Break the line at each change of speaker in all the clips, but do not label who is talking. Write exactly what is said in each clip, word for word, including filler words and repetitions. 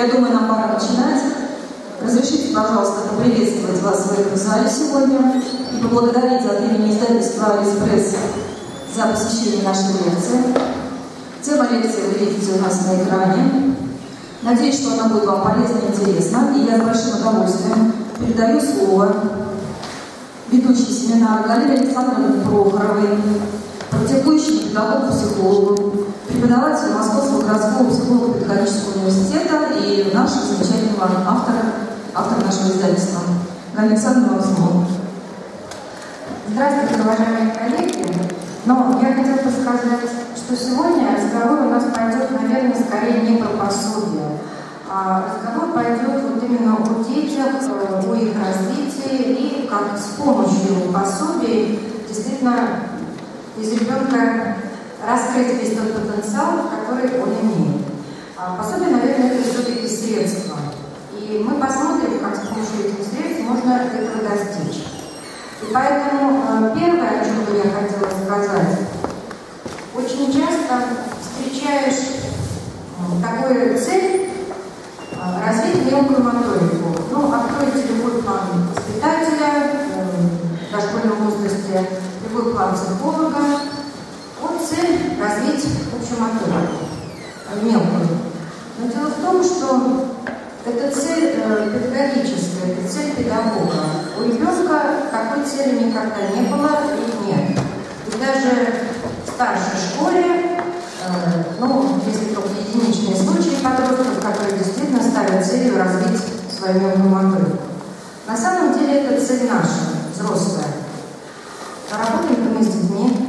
Я думаю, нам пора начинать. Разрешите, пожалуйста, поприветствовать вас в этом зале сегодня и поблагодарить от имени издательства «Алиэкспресс» за посещение нашей лекции. Тема лекции вы видите у нас на экране. Надеюсь, что она будет вам полезна и интересна. И я с большим удовольствием передаю слово ведущей семинара Галине Александровне Прохоровой, практикующему педагогу-психологу, преподавателю Московского городского психолого-педагогического университета и нашего замечательного автора, автора нашего издательства. Галина Александровна, вам слово.
Здравствуйте, уважаемые коллеги. Но я хотела бы сказать, что сегодня разговор у нас пойдет, наверное, скорее не про пособие, а разговор пойдет вот именно о детях, о их развитии и как с помощью пособий действительно из ребенка раскрыть весь тот потенциал, который он имеет. А пособие, наверное, это все-таки средство. И мы посмотрим, как с помощью этих средств можно этого достичь. И поэтому первое, о чем бы я хотела сказать, очень часто встречаешь такую цель развить мелкую моторику. Ну, откройте любой план воспитателя в дошкольном возрасте, любой план психолога. Вот цель развить общую моторику, мелкую. Но дело в том, что это цель педагогическая, это цель педагога. У ребенка такой цели никогда не было и нет. И даже в старшей школе, ну, если только единичные случаи подростков, которые действительно ставят целью развить свою мелкую моторику. На самом деле это цель наша, взрослая. Работаем мы с детьми.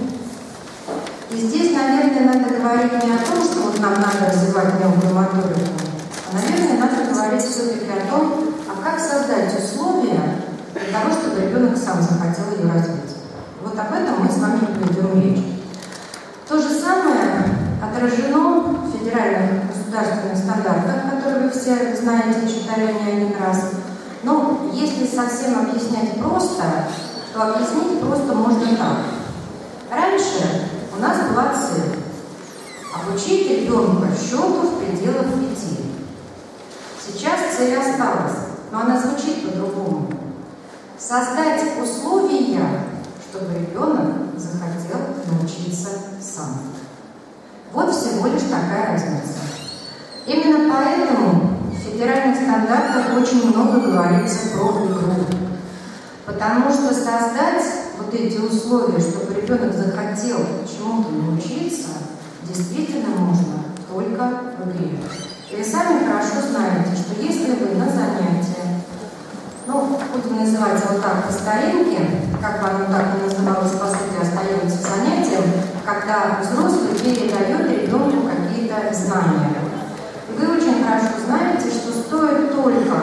И здесь, наверное, надо говорить не о том, что вот нам надо развивать мелкую моторику, а, наверное, надо говорить все-таки о том, а как создать условия для того, чтобы ребенок сам захотел ее развить. Вот об этом мы с вами поведем речь. То же самое отражено в федеральных государственных стандартах, которые вы все знаете, читали не один раз. Но если совсем объяснять просто, то объяснить просто можно так. Раньше у нас была цель обучить ребенка счету в пределах пяти. Сейчас цель осталась, но она звучит по-другому. Создать условия, чтобы ребенок захотел научиться сам. Вот всего лишь такая разница. Именно поэтому в федеральных стандартах очень много говорится про игру. Потому что создать вот эти условия, чтобы ребенок захотел чему-то научиться, действительно можно только в игре. И вы сами хорошо знаете, что если вы на занятии, ну, будем называть его так по старинке, как бы оно так и называлось, по сути, остается занятием, когда взрослый передает ребенку какие-то знания. И вы очень хорошо знаете, что стоит только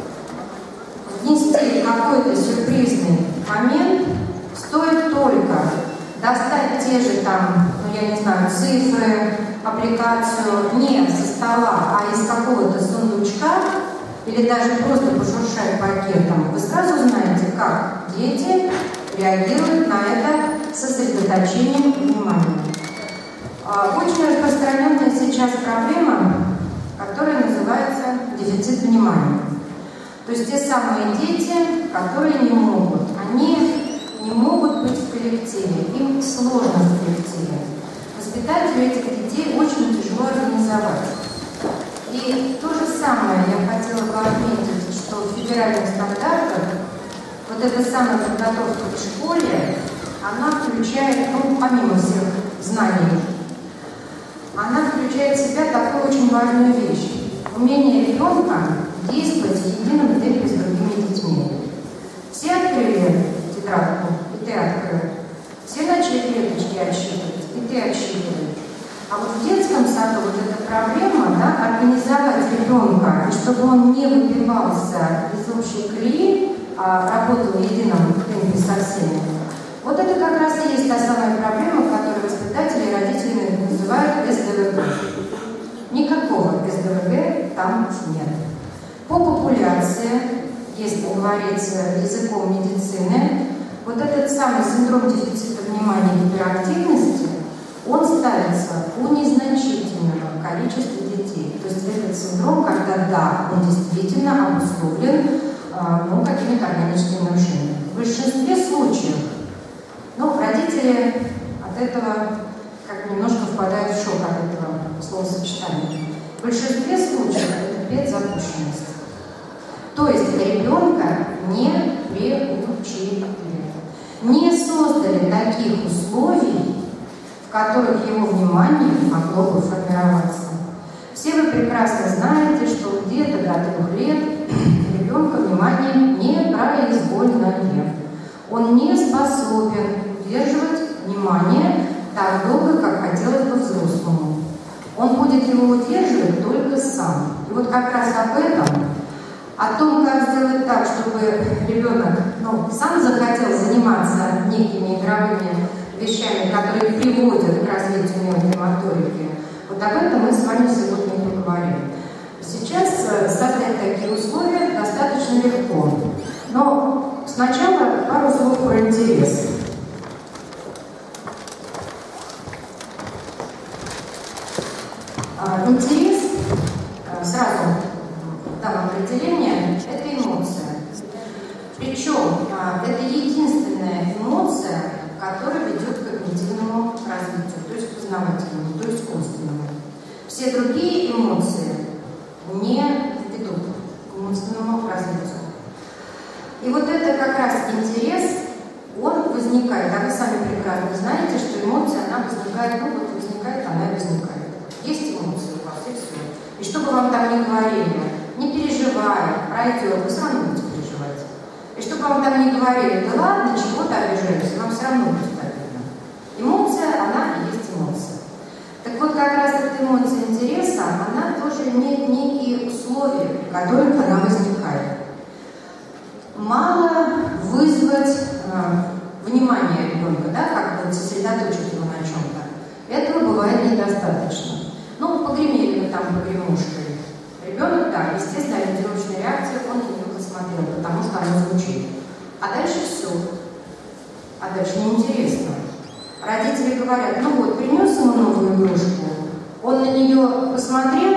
внести какой-то сюрпризный момент, стоит только достать те же там, ну я не знаю, цифры, аппликацию не со стола, а из какого-то сундучка, или даже просто пошуршать пакетом, вы сразу знаете, как дети реагируют на это сосредоточением внимания. Очень распространенная сейчас проблема, которая называется дефицит внимания. То есть те самые дети, которые не могут, они не могут быть в коллективе, им сложно в коллективе. Воспитателю этих детей очень тяжело организовать. И то же самое я хотела бы отметить, что в федеральных стандартах вот эта самая подготовка в школе, она включает, ну, помимо всех знаний, она включает в себя такую очень важную вещь. Умение ребенка действовать в едином темпе с другими детьми. Все открыли тетрадку, и ты открыл. Все начали клеточки отсчитывать, и ты отсчитываешь. А вот в детском саду вот эта проблема, да, организовать ребенка, и чтобы он не выбивался из общей колеи, а работал в едином темпе со всеми, вот это как раз и есть та самая проблема, которую воспитатели и родители называют эс дэ вэ гэ. Никакого эс дэ вэ гэ там нет. По популяции, если говорить языком медицины, вот этот самый синдром дефицита внимания и гиперактивности, он ставится у незначительного количества детей. То есть этот синдром, когда когда он действительно обусловлен ну, какими-то органическими нарушениями. В большинстве случаев ну, родители от этого как бы немножко впадают в шок от этого словосочетания. В большинстве случаев это предзапущенность. То есть ребенка не приучили, не создали таких условий, в которых его внимание могло бы формироваться. Все вы прекрасно знаете, что где-то до трех лет ребенка внимание не произвольное. Он не способен удерживать внимание так долго, как хотелось бы взрослому. Он будет его удерживать только сам. И вот как раз об этом, о том, как сделать так, чтобы ребенок ну, сам захотел заниматься некими игровыми вещами, которые приводят к развитию мелкой моторики, вот об этом мы с вами сегодня поговорим. Сейчас создать такие условия достаточно легко. Но сначала пару слов про интерес. Интерес, сразу дам определение, это эмоция. Причем это единственная эмоция, которая ведет к когнитивному развитию, то есть к познавательному, то есть к умственному. Все другие эмоции не ведут к умственному развитию. И вот это как раз интерес, он возникает, а вы сами прекрасно знаете, что эмоция, она возникает, ну вот возникает, она и возникает. Есть эмоции у вас, и все. И что бы вам там ни говорили, не переживай, пройдет, вы все равно будете переживать. И что бы вам там ни говорили, да ладно, чего-то обижаетесь, вам все равно будет обидно. Эмоция, она и есть эмоция. Так вот, как раз эта эмоция интереса, она тоже имеет некие условия, при которых она возникает. Мало вызвать э, внимание ребенка, да, как бы сосредоточить его на чем-то. Этого бывает недостаточно. Ну, погремели мы там погремушкой. Ребенок, да, естественно, ориентировочная реакция, он на нее посмотрел, потому что оно звучит. А дальше все. А дальше неинтересно. Родители говорят, ну вот, принес ему новую игрушку, он на нее посмотрел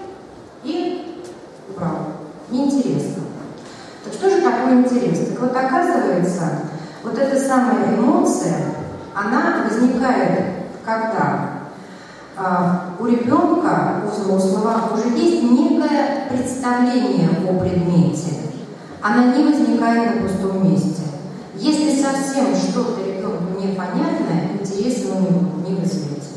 и убрал. Неинтересно. Так что же такое интерес? Так вот, оказывается, вот эта самая эмоция, она возникает, когда а, у ребенка, у взрослого уже есть некое представление о предмете. Она не возникает на пустом месте. Если совсем что-то ребенку непонятное, интерес его не вызовете.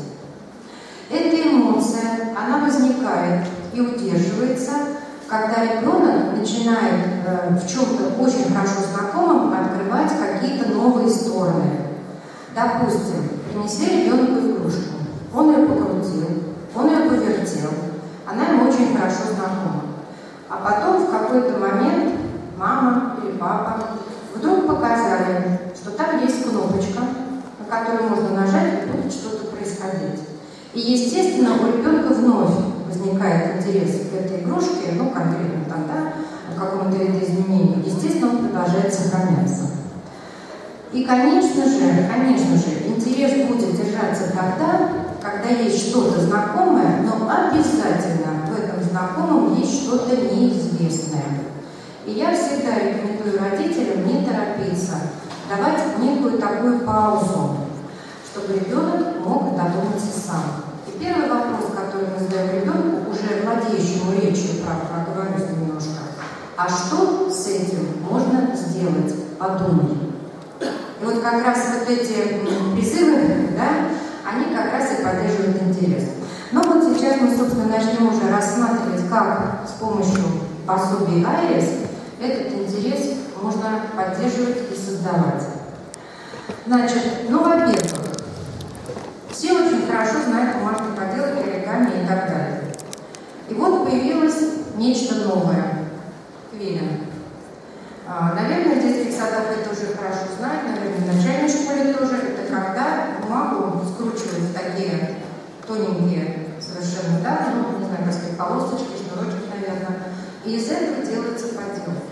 Эта эмоция, она возникает и удерживается, когда ребенок начинает э, в чем-то очень хорошо знакомым открывать какие-то новые стороны. Допустим, принесли ребенку игрушку, он ее покрутил, он ее повертел, она ему очень хорошо знакома. А потом в какой-то момент мама или папа вдруг показали, что там есть кнопочка, на которую можно нажать, и будет что-то происходить. И, естественно, у ребенка вновь возникает интерес к этой игрушке, ну, конкретно там, да, к какому-то видоизменению. Естественно, он продолжает сохраняться. И, конечно же, конечно же, интерес будет держаться тогда, когда есть что-то знакомое, но обязательно в этом знакомом есть что-то неизвестное. И я всегда рекомендую родителям не торопиться, давать некую такую паузу, чтобы ребенок мог додуматься сам. И первый вопрос, который мы задаем ребенку, уже владеющему речью, правда, проговорюсь немножко, а что с этим можно сделать? Подумай. И вот как раз вот эти призывы, да, они как раз и поддерживают интерес. Но вот сейчас мы, собственно, начнем уже рассматривать, как с помощью пособий АЭС этот интерес можно поддерживать и создавать. Значит, ну, во-первых, все очень хорошо знают бумажные поделки, оригами и так далее. И вот появилось нечто новое. Квиллинг. А, наверное, в детских садах это уже хорошо знают, наверное, в начальной школе тоже. Это когда бумагу скручивают в такие тоненькие совершенно, да, ну, не знаю, как сказать, полосочки, шнурочки, наверное. И из этого делаются поделки.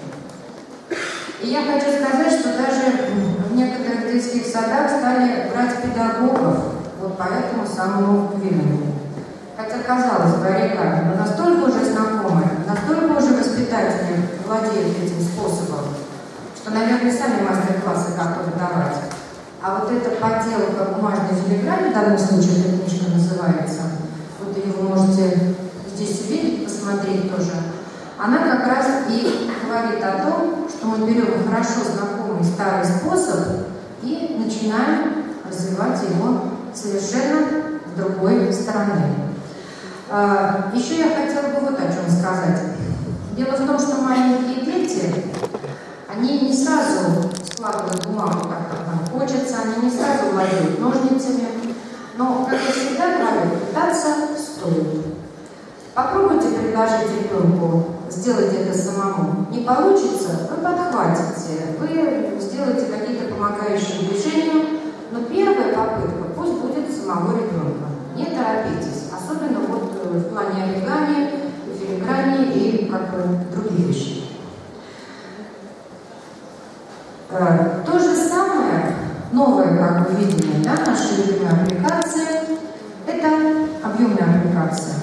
И я хочу сказать, что даже в некоторых детских садах стали брать педагогов вот по этому самому квиллингу. Хотя, казалось бы, оригами, но настолько уже знакомое, настолько уже воспитатели владеют этим способом, что, наверное, сами мастер-классы готовы давать. А вот эта подделка бумажной филиграни, в данном случае эта книжка называется, вот ее вы можете здесь увидеть, посмотреть тоже, она как раз и говорит о том, что мы берем хорошо знакомый старый способ и начинаем развивать его совершенно с другой стороны. Еще я хотела бы вот о чем сказать. Дело в том, что маленькие дети, они не сразу складывают бумагу так, как нам хочется, они не сразу владеют ножницами, но, как я всегда говорю, пытаться стоит. Попробуйте предложить ребенку сделать это самому. Не получится, вы подхватите, вы сделаете какие-то помогающие движения, но первая попытка пусть будет самого ребенка. Не торопитесь, особенно вот в плане оригами, филиграни и как бы другие вещи. То же самое, новое как бы видение, да, нашей любимой аппликации, это объемная аппликация.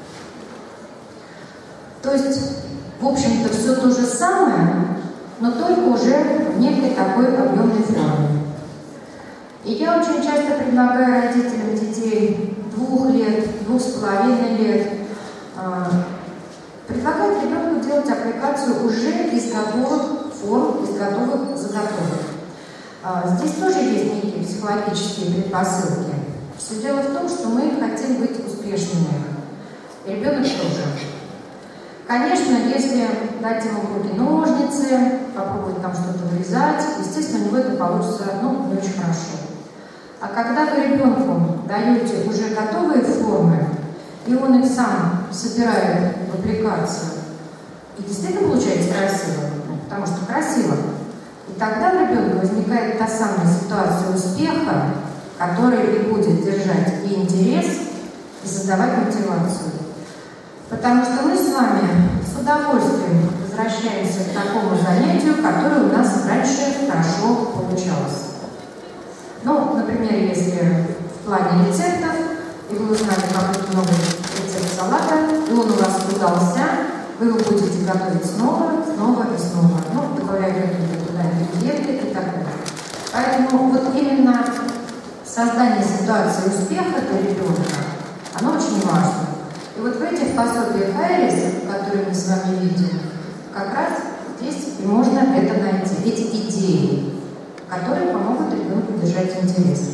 То есть, в общем-то, все то же самое, но только уже в некой такой объемной форме. И я очень часто предлагаю родителям детей двух лет, двух с половиной лет, предлагать ребенку делать аппликацию уже из готовых форм, из готовых заготовок. Здесь тоже есть некие психологические предпосылки. Все дело в том, что мы хотим быть успешными. И ребенок тоже. Конечно, если дать ему в руки ножницы, попробовать там что-то вырезать, естественно, у него это получится, ну, не очень хорошо. А когда вы ребенку даете уже готовые формы, и он их сам собирает в аппликацию, и действительно получается красиво, потому что красиво, и тогда у ребенка возникает та самая ситуация успеха, которая и будет держать и интерес, и создавать мотивацию. Потому что мы с вами с удовольствием возвращаемся к такому занятию, которое у нас раньше хорошо получалось. Ну, например, если в плане рецептов, и вы узнали какой-то новый рецепт салата, и он у вас удался, вы его будете готовить снова, снова и снова. Ну, добавляя какие-то туда ингредиенты и так далее. Поэтому вот именно создание ситуации успеха для ребенка, оно очень важно. И вот в этих пособиях Айрис, которые мы с вами видим, как раз здесь и можно это найти, эти идеи, которые помогут ребенку держать интерес.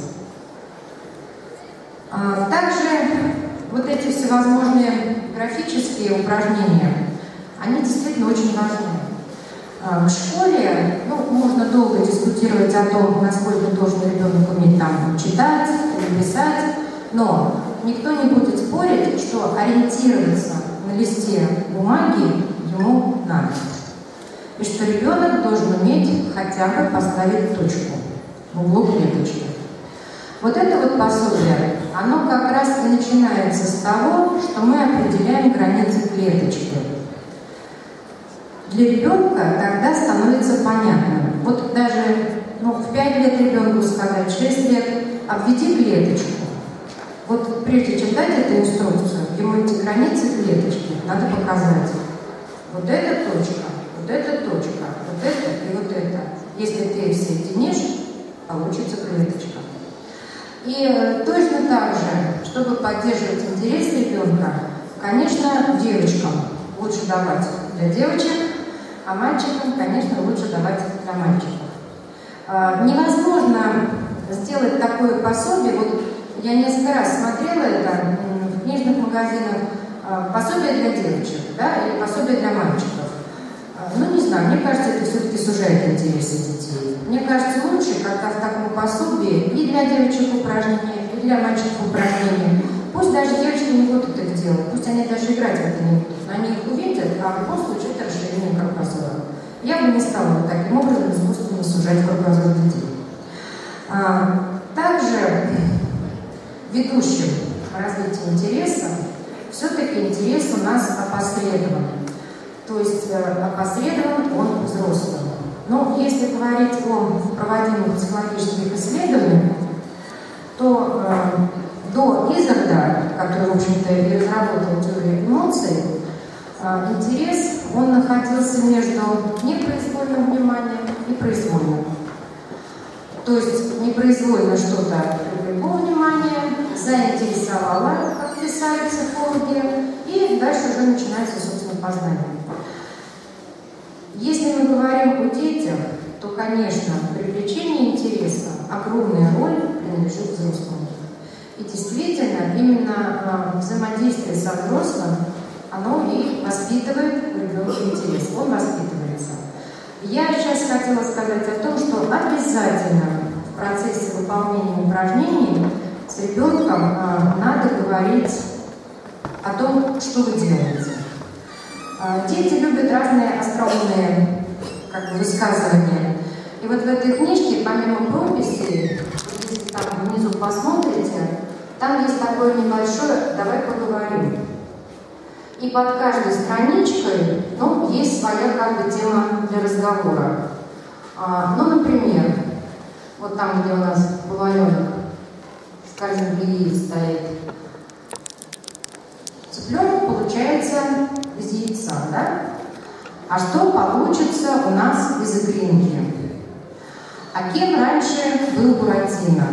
А также вот эти всевозможные графические упражнения, они действительно очень важны. А в школе, ну, можно долго дискутировать о том, насколько должен ребенок уметь там читать или писать, но никто не будет спорить, что ориентироваться на листе бумаги ему надо. И что ребенок должен уметь хотя бы поставить точку в углу клеточки. Вот это вот пособие, оно как раз и начинается с того, что мы определяем границы клеточки. Для ребенка тогда становится понятно. Вот даже ну, в пять лет ребенку сказать, в шесть лет, обведи клеточку. Вот прежде чем дать эту инструкцию, ему эти границы клеточки надо показать. Вот эта точка, вот эта точка, вот это и вот это. Если ты их соединишь, получится клеточка. И точно так же, чтобы поддерживать интерес ребенка, конечно, девочкам лучше давать для девочек, а мальчикам, конечно, лучше давать для мальчиков. Невозможно сделать такое пособие, вот я несколько раз смотрела это в книжных магазинах, пособие для девочек, да, или пособие для мальчиков. Ну, не знаю, мне кажется, это все-таки сужает интересы детей. Мне кажется, лучше, когда в таком пособии и для девочек упражнения, и для мальчиков упражнения. Пусть даже девочки не будут их делать, пусть они даже играть в это не будут. Они их увидят, а в любом случае это расширение кругозора. Я бы не стала вот таким образом искусственно сужать кругозор детей. А, также ведущим развития интереса все-таки интерес у нас опосредован. То есть опосредован он взрослым. Но если говорить о проводимых психологических исследованиях, то э, до Изарда, который, в общем-то, и разработал теорию эмоций, э, интерес, он находился между непроизвольным вниманием и произвольным. То есть непроизвольно что-то привлекло внимание, заинтересовало, как писали психологи, и дальше уже начинается, собственно, познание. Если мы говорим о детях, то, конечно, привлечение интереса огромная роль принадлежит взрослым. И действительно, именно взаимодействие со взрослым, оно и воспитывает у ребенка интерес, он воспитывается. Я сейчас хотела сказать о том, что обязательно в процессе выполнения упражнений с ребенком надо говорить о том, что вы делаете. Дети любят разные остроумные как бы, высказывания. И вот в этой книжке, помимо прописей, если там внизу посмотрите, там есть такое небольшое «давай поговорим». И под каждой страничкой, ну, есть своя как бы тема для разговора. А, ну, например, вот там, где у нас поваленок с корзинкой яиц стоит, цыпленок получается из яйца, да? А что получится у нас из икринки? А кем раньше был Буратино?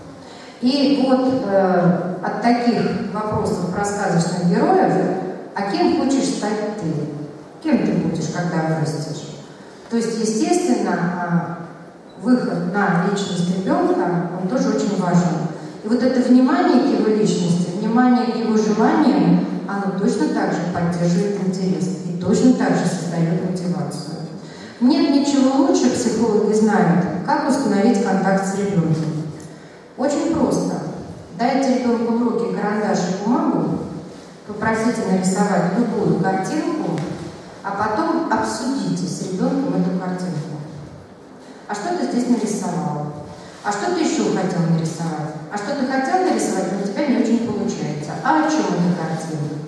И вот э, от таких вопросов про сказочных героев, а кем хочешь стать ты? Кем ты будешь, когда вырастешь? То есть, естественно, выход на личность ребенка, он тоже очень важен. И вот это внимание к его личности, внимание к его желаниям, оно точно так же поддерживает интерес и точно так же создает мотивацию. Нет ничего лучше, психологи знают, как установить контакт с ребенком. Очень просто. Дайте ребенку в руки карандаш и бумагу, попросите нарисовать любую картинку, а потом обсудите с ребенком эту картинку. А что ты здесь нарисовал? А что ты еще хотел нарисовать? А что ты хотел нарисовать, но у тебя не очень получается. А о чем эта картина?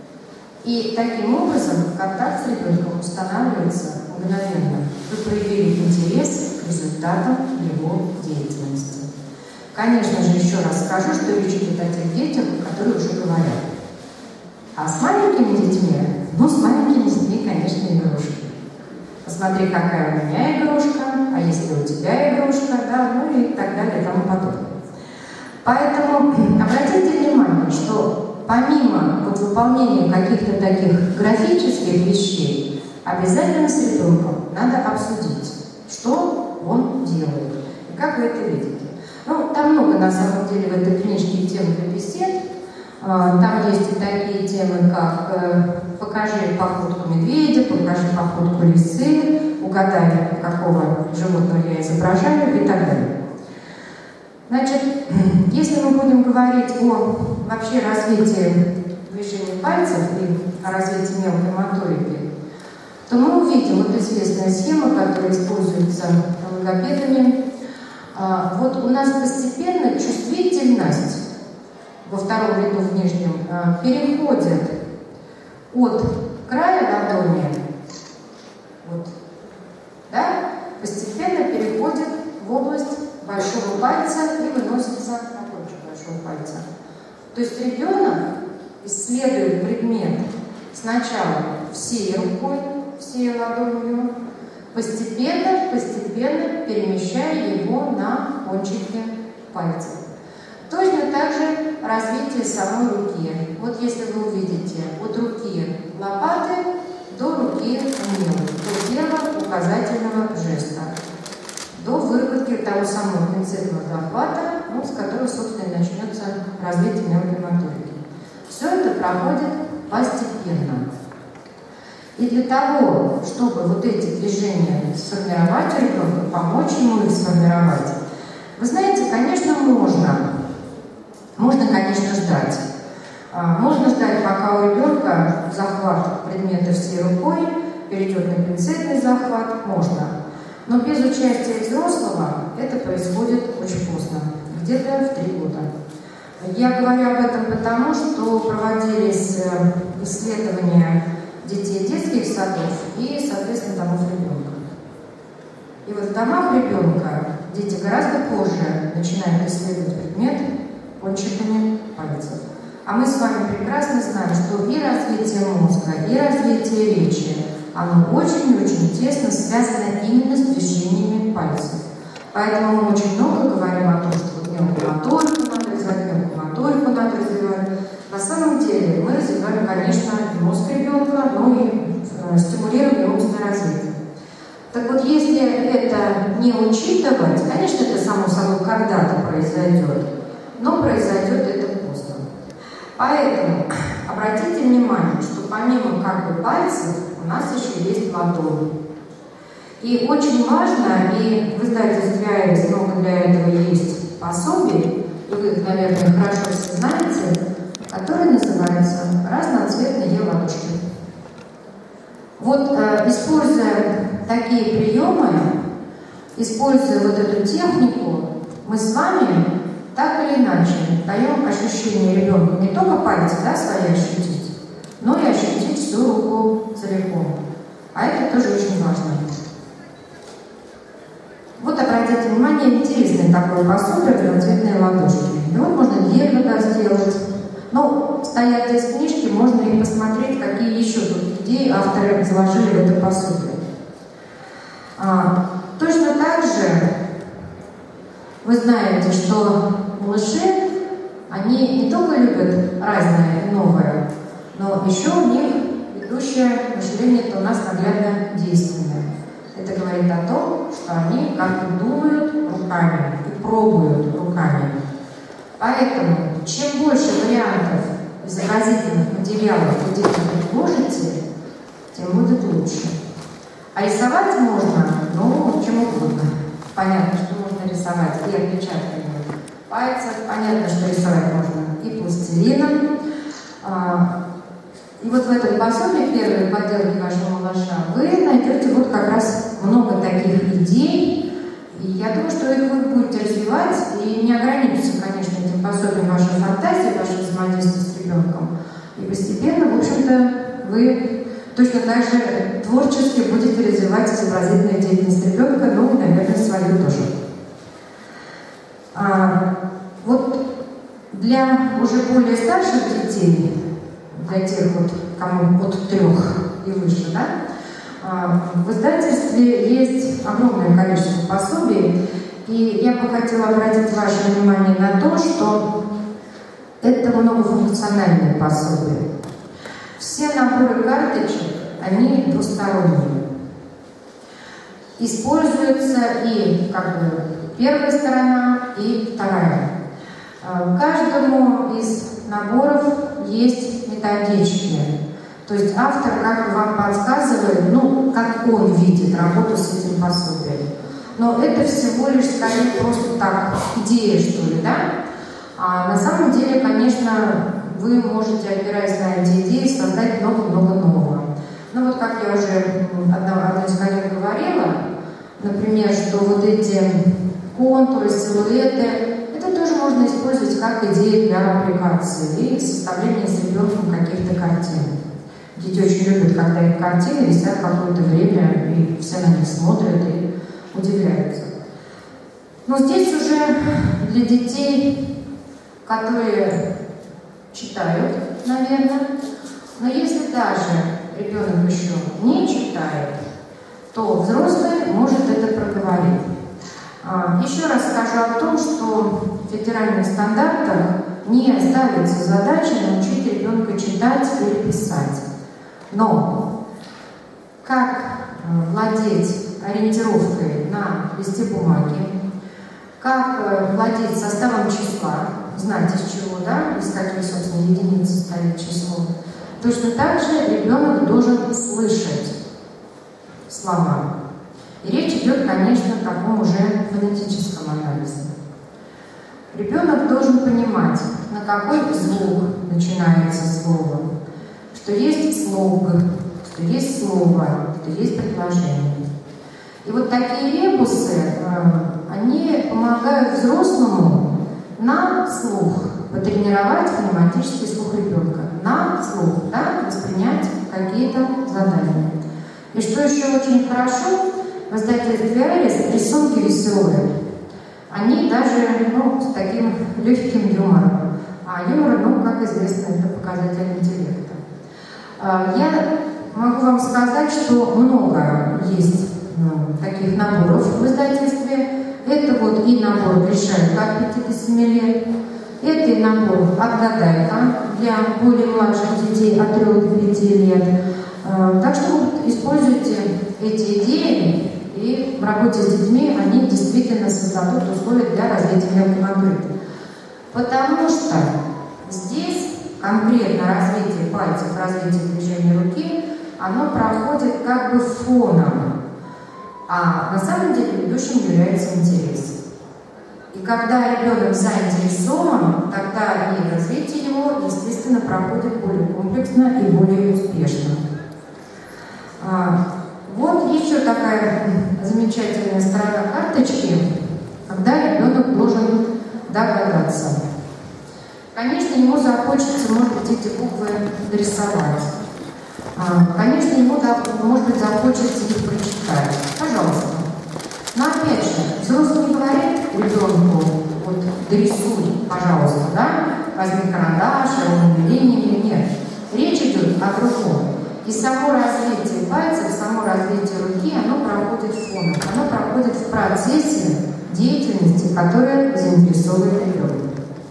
И таким образом контакт с ребенком устанавливается мгновенно. Вы проявили интерес к результатам его деятельности. Конечно же, еще раз скажу, что речь идет о тех детях, которые уже говорят. А с маленькими детьми, ну, с маленькими детьми, конечно, игрушки. Посмотри, какая у меня игрушка, а если у тебя игрушка, да, ну и так далее и тому подобное. Поэтому обратите внимание, что помимо вот выполнения каких-то таких графических вещей, обязательно с ребенком надо обсудить, что он делает и как вы это видите. Ну, там много, на самом деле, в этой книжке тем для бесед. Там есть и такие темы, как «покажи походку медведя», «покажи походку лисы», «угадай, какого животного я изображаю» и так далее. Значит, если мы будем говорить о вообще развитии движения пальцев и о развитии мелкой моторики, то мы увидим вот известная схема, которая используется логопедами. Вот у нас постепенно чувствительность во втором ряду в нижнем переходит от края ладони, вот, да, постепенно переходит в область большого пальца и выносится на кончик большого пальца. То есть ребенок исследует предмет сначала всей рукой, всей ладонью, постепенно, постепенно перемещая его на кончики пальцев. Точно так же развитие самой руки. Вот если вы увидите от руки лопаты до руки умелой, до дела указательного жеста, до выработки того самого пинцетного захвата, ну, с которого, собственно, начнется развитие мелкой моторики. Все это проходит постепенно. И для того, чтобы вот эти движения сформировать у ребенка, помочь ему их сформировать, вы знаете, конечно, можно. Можно, конечно, ждать. Можно ждать, пока у ребенка захват предмета всей рукой перейдет на пинцетный захват, можно. Но без участия взрослого это происходит очень поздно, где-то в три года. Я говорю об этом потому, что проводились исследования детей детских садов и, соответственно, домов ребенка. И вот в домах ребенка дети гораздо позже начинают исследовать предмет кончиками пальцев. А мы с вами прекрасно знаем, что и развитие мозга, и развитие взаимодействие речи, оно очень-очень тесно связано именно с движениями пальцев. Поэтому мы очень много говорим о том, что мелкую моторику надо развивать, мелкую моторику надо развивать. На самом деле мы развиваем, конечно, мозг ребенка, но и э, стимулируем его умственное развитие. Так вот, если это не учитывать, конечно, это само собой когда-то произойдет, но произойдет это поздно. Поэтому обратите внимание, что помимо как бы пальцев у нас еще есть ладони. И очень важно, и в издательстве «Айрис» много для этого есть пособий, и вы их, наверное, хорошо все знаете, которые называются «Разноцветные ладошки». Вот, э, используя такие приемы, используя вот эту технику, мы с вами так или иначе даем ощущение ребенку не только пальцы, да, свои ощутить, но и ощутить всю руку целиком. А это тоже очень важно. Вот обратите внимание, интересное такое пособие «Разноцветные ладошки». И вот можно две года сделать. Но, стоя из книжки, можно и посмотреть, какие еще тут идеи авторы заложили в это пособие. А, точно так же вы знаете, что малыши, они не только любят разное и новое, но еще у них ведущее мышление-то у нас наглядно действенное. Это говорит о том, что они как-то думают руками и пробуют руками. Поэтому, чем больше вариантов изобразительных материалов вы детям предложите, тем будет лучше. А рисовать можно, ну, чем угодно. Понятно, что можно рисовать и отпечатками пальцев, понятно, что рисовать можно и пластилином. И вот в этом пособии «Первые поделки вашего малыша» вы найдете вот как раз много таких идей. И я думаю, что их вы будете развивать и не ограничиться, конечно, этим пособием вашей фантазии, вашего взаимодействия с ребенком. И постепенно, в общем-то, вы точно так же творчески будете развивать изобразительную деятельность ребенка, ну и, наверное, свою тоже. А, вот для уже более старших детей, для тех, вот, кому от трех и выше, да, в издательстве есть огромное количество пособий, и я бы хотела обратить ваше внимание на то, что это многофункциональные пособия. Все наборы карточек, они двусторонние. Используется и как бы первая сторона, и вторая. Каждому из наборов есть методички. То есть автор как бы вам подсказывает, ну, как он видит работу с этим пособием. Но это всего лишь, скорее, просто так, идея, что ли, да? А на самом деле, конечно, вы можете, опираясь на эти идеи, создать много-много нового. Ну вот, как я уже одна, одна из коллег говорила, например, что вот эти контуры, силуэты, это тоже можно использовать как идеи для аппликации и составления с ребенком каких-то картин. Дети очень любят, когда их картины висят какое-то время, и все на них смотрят и удивляются. Но здесь уже для детей, которые читают, наверное, но если даже ребенок еще не читает, то взрослый может это проговорить. Еще раз скажу о том, что в федеральных стандартах не ставится задача научить ребенка читать или писать. Но как владеть ориентировкой на листе бумаги, как владеть составом числа, знать из чего, да, из каких, собственно, единиц состоит число, точно так же ребенок должен слышать слова. И речь идет, конечно, о таком уже фонетическом анализе. Ребенок должен понимать, на какой звук начинается слово, что есть слог, что есть слово, что есть предложение. И вот такие ребусы, они помогают взрослому на слух потренировать фонематический слух ребенка, на слух, да, воспринять какие-то задания. И что еще очень хорошо, в издательстве «Айрис» рисунки веселые. Они даже, ну, с таким легким юмором. А юмор, ну, как известно, это показатель интеллекта. Я могу вам сказать, что много есть ну, таких наборов в издательстве. Это вот и набор «Решайка» от пятидесяти семи лет, это и набор «Отгадайка» для более младших детей от трёх до пяти лет. Так что вот используйте эти идеи, и в работе с детьми они действительно создадут условия для развития мелкой моторики. Потому что здесь конкретно развитие пальцев, развитие движения руки, оно проходит как бы фоном, а на самом деле ведущим является интерес. И когда ребенок заинтересован, тогда и развитие его, естественно, проходит более комплексно и более успешно. Вот еще такая замечательная сторона карточки, когда ребенок должен догадаться. Конечно, ему захочется, может быть, эти буквы нарисовать. Конечно, ему, может быть, захочется их прочитать. Пожалуйста. Но опять же, взрослый не говорит ребенку, вот, дорисуй, пожалуйста, да? Возьми карандаш, ровными линиями. Нет. Речь идет о другом. И само развитие пальцев, само развитие руки, оно проходит фоном, оно проходит в процессе деятельности, которая заинтересовывает ребенка.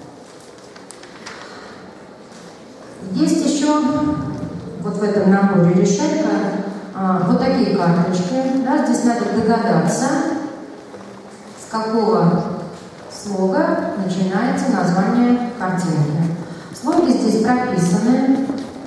Есть еще вот в этом наборе «Решайка» вот такие карточки. Да, здесь надо догадаться, с какого слога начинается название картинки. Слоги здесь прописаны.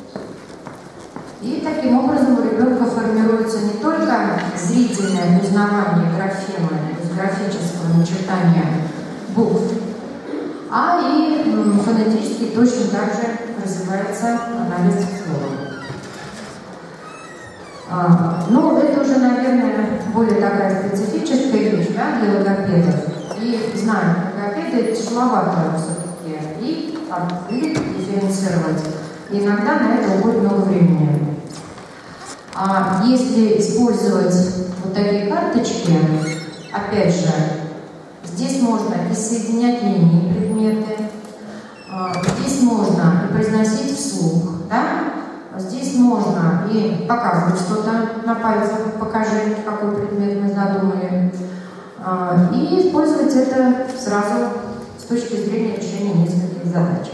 И таким образом у ребенка формируется не только зрительное узнавание графемы, то есть графического начертания букв, а и фонетически точно так же развивается анализ слова. А, ну, это уже, наверное, более такая специфическая вещь, да, для логопедов. И знаю, логопеды тяжеловато все-таки и открыть, дифференцировать. И иногда на это уходит много времени. А если использовать вот такие карточки, опять же, здесь можно и соединять линии предметы, здесь можно и произносить вслух, да? Здесь можно и показывать что-то на пальцах, покажи, какой предмет мы задумали, и использовать это сразу с точки зрения решения нескольких задач.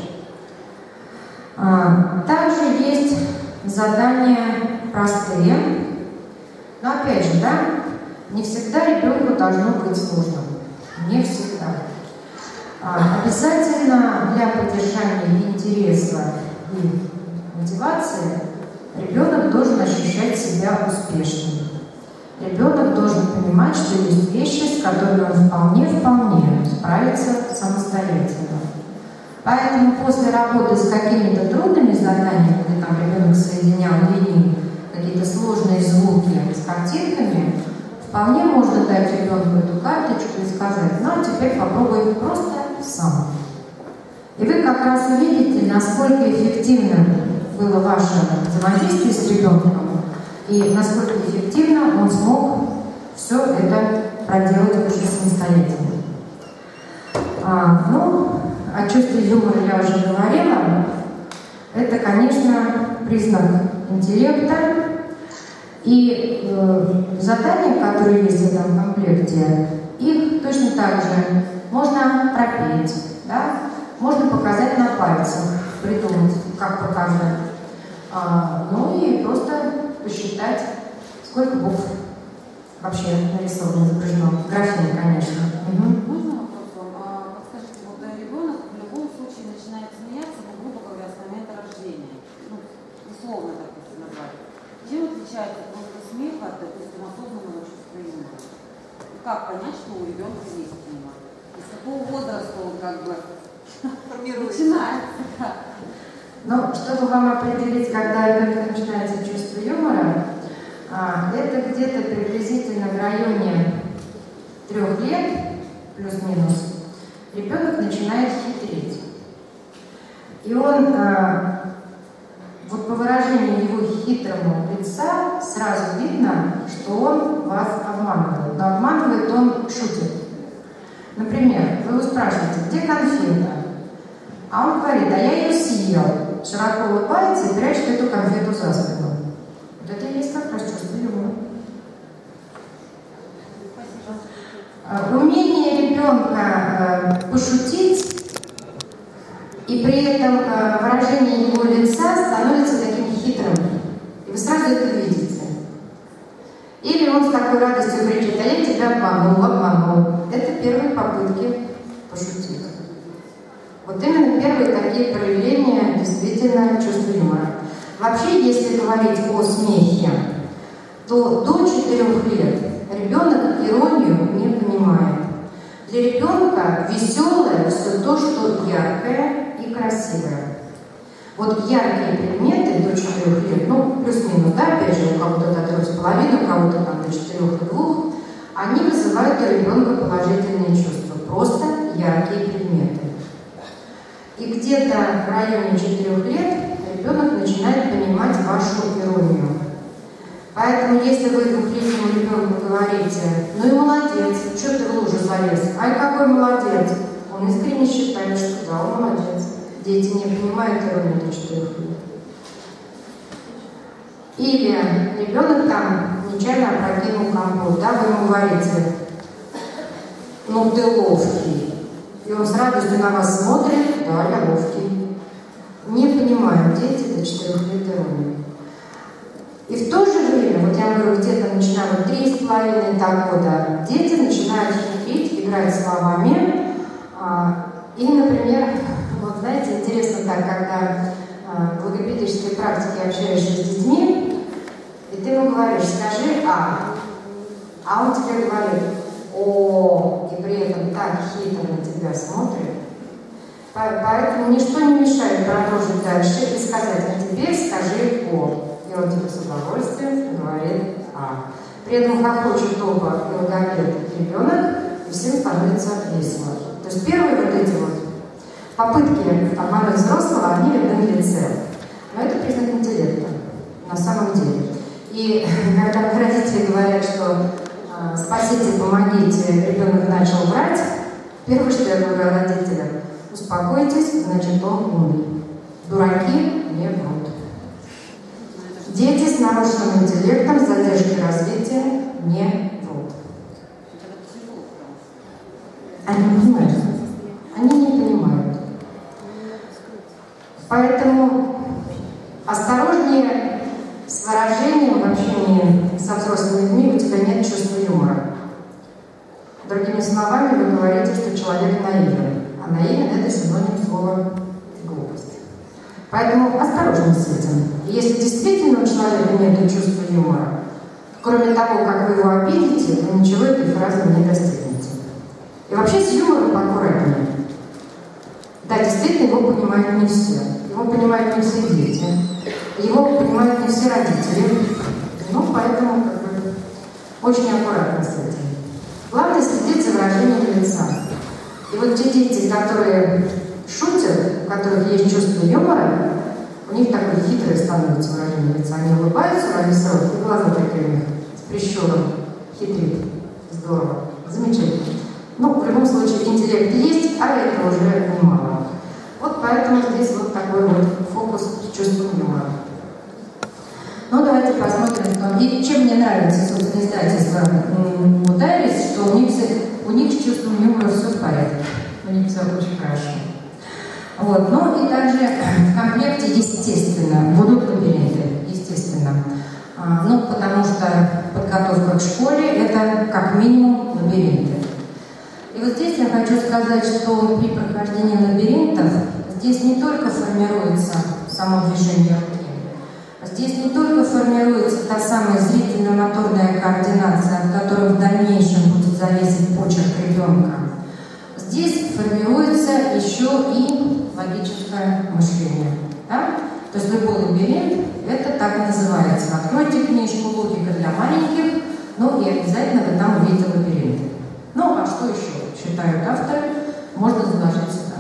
Также есть задания простые, но опять же, да, не всегда ребенку должно быть сложно. Не всегда. Обязательно для поддержания интереса и мотивации ребенок должен ощущать себя успешным. Ребенок должен понимать, что есть вещи, с которыми он вполне-вполне справится самостоятельно. Поэтому после работы с какими-то трудными заданиями, где там ребенок соединял линии, какие-то сложные звуки с картинками, вполне можно дать ребенку эту карточку и сказать: ну, а теперь попробуй просто сам. И вы как раз увидите, насколько эффективным было ваше взаимодействие с ребенком и насколько эффективно он смог все это проделать уже самостоятельно. А, ну, о чувстве юмора я уже говорила. Это, конечно, признак интеллекта. И э, задания, которые есть в этом комплекте, их точно так же можно пропеть, да? Можно показать на пальцах, придумать, как показать. А, ну и просто посчитать, сколько букв вообще нарисовано, изображено. В графине, конечно. Угу.
Можно вопрос вам? А, подскажите, вот ребенок в любом случае начинает смеяться, ну, грубо говоря, с момента рождения. Ну, условно так если назвать. Чем отличается просто смех от, допустим, осознанного чувства юмора? И как понять, что у ребенка есть юмор? И с какого возраста он как бы начинается?
Ну, чтобы вам определить, когда ребенок начинается чувство юмора, это где-то приблизительно в районе трех лет, плюс-минус, ребенок начинает хитрить. И он, вот по выражению его хитрого лица, сразу видно, что он вас обманывает. Но обманывает он шутит. Например, вы его спрашиваете: где конфета? А он говорит: а я ее съел. Широко улыбается и прячет эту конфету за спину. Вот это и при этом э, выражение его лица становится таким хитрым. И вы сразу это видите. Или он с такой радостью кричит: а я тебя обманул, обманул. Это первые попытки пошутить. Вот именно первые такие проявления действительно чувства юмора. Вообще, если говорить о смехе, то до четырех лет ребенок иронию не понимает. Для ребенка веселое все то, что яркое и красивое. Вот яркие предметы до четырех лет, ну, плюс-минус, да, опять же, у кого-то до трех с половиной, у кого-то там до четырех и двух, они вызывают у ребенка положительные чувства. Просто яркие предметы. И где-то в районе четырех лет ребенок начинает понимать вашу иронию. Поэтому, если вы двухлетнему ребенку говорите: ну и молодец, что ты в лужу залез? Ай, какой молодец! Он искренне считает, что да, он молодец. Дети не понимают иронию до четырех лет. Или ребенок там нечаянно опрокинул компот, да, вы ему говорите: ну ты ловкий. И он с радостью на вас смотрит: да, я ловкий. Не понимают дети до четырех лет иронию. И в то же время, вот я говорю, где-то начинают три с половиной года, дети начинают хитрить, играть словами. И, например, вот знаете, интересно так, когда в логопедической практике общаешься с детьми, и ты ему говоришь: скажи «а», а он тебе говорит «о», и при этом так хитро на тебя смотрит. Поэтому ничто не мешает продолжить дальше и сказать: а теперь скажи «о». И он тебе с удовольствием говорит «а». При этом хохочет оба и логопед, и ребенок, и всем становится весело. То есть первые вот эти вот попытки обмануть взрослого, они видны на лице. Но это признак интеллекта, на самом деле. И когда родители говорят, что э, спасите, помогите, ребенок начал врать, первое, что я говорю родителям: успокойтесь, значит, он умный. Дураки не врут. Дети с нарушенным интеллектом, с задержкой развития не врут. Они не понимают. Они не понимают. Поэтому осторожнее с выражением в общении со взрослыми людьми: у тебя нет чувства юмора. Другими словами, вы говорите, что человек наивен. А наивен — это синоним слова глупость. Поэтому осторожнее с этим. И если действительно у человека нет чувства юмора, кроме того, как вы его обидите, вы ничего этой фразы не достигнете. И вообще с юмором поаккуратнее. Да, действительно, его понимают не все. Его понимают не все дети. Его понимают не все родители. Ну, поэтому как бы, очень аккуратно с этим. Главное следить за выражением лица. И вот те дети, которые шутят, у которых есть чувство юмора, у них такое хитрое становится выражение лица. Они улыбаются во весь рот, и глаза такие у них с прищуром. Хитрит. Здорово. Замечательно. Ну, в любом случае, интеллект есть, а это уже немало. Вот поэтому здесь вот такой вот фокус с чувством юмора. Ну, давайте посмотрим, что... И чем мне нравится, собственно, издательство Мутайрис, что у них, у них с чувством юмора все в порядке. У них все очень хорошо. Вот. Ну, и также в комплекте, естественно, будут лабиринты. Естественно. А, ну, потому что подготовка к школе – это как минимум лабиринты. И вот здесь я хочу сказать, что при прохождении лабиринтов здесь не только формируется само движение руки, здесь не только формируется та самая зрительно-моторная координация, от которой в дальнейшем будет зависеть почерк ребенка. Здесь формируется еще и логическое мышление. Да? То есть любой лабиринт – это так и называется. Откройте книжку «Логика для маленьких», ну и обязательно вы там увидите лабиринты. Ну, а что еще считают авторы, можно заложить сюда.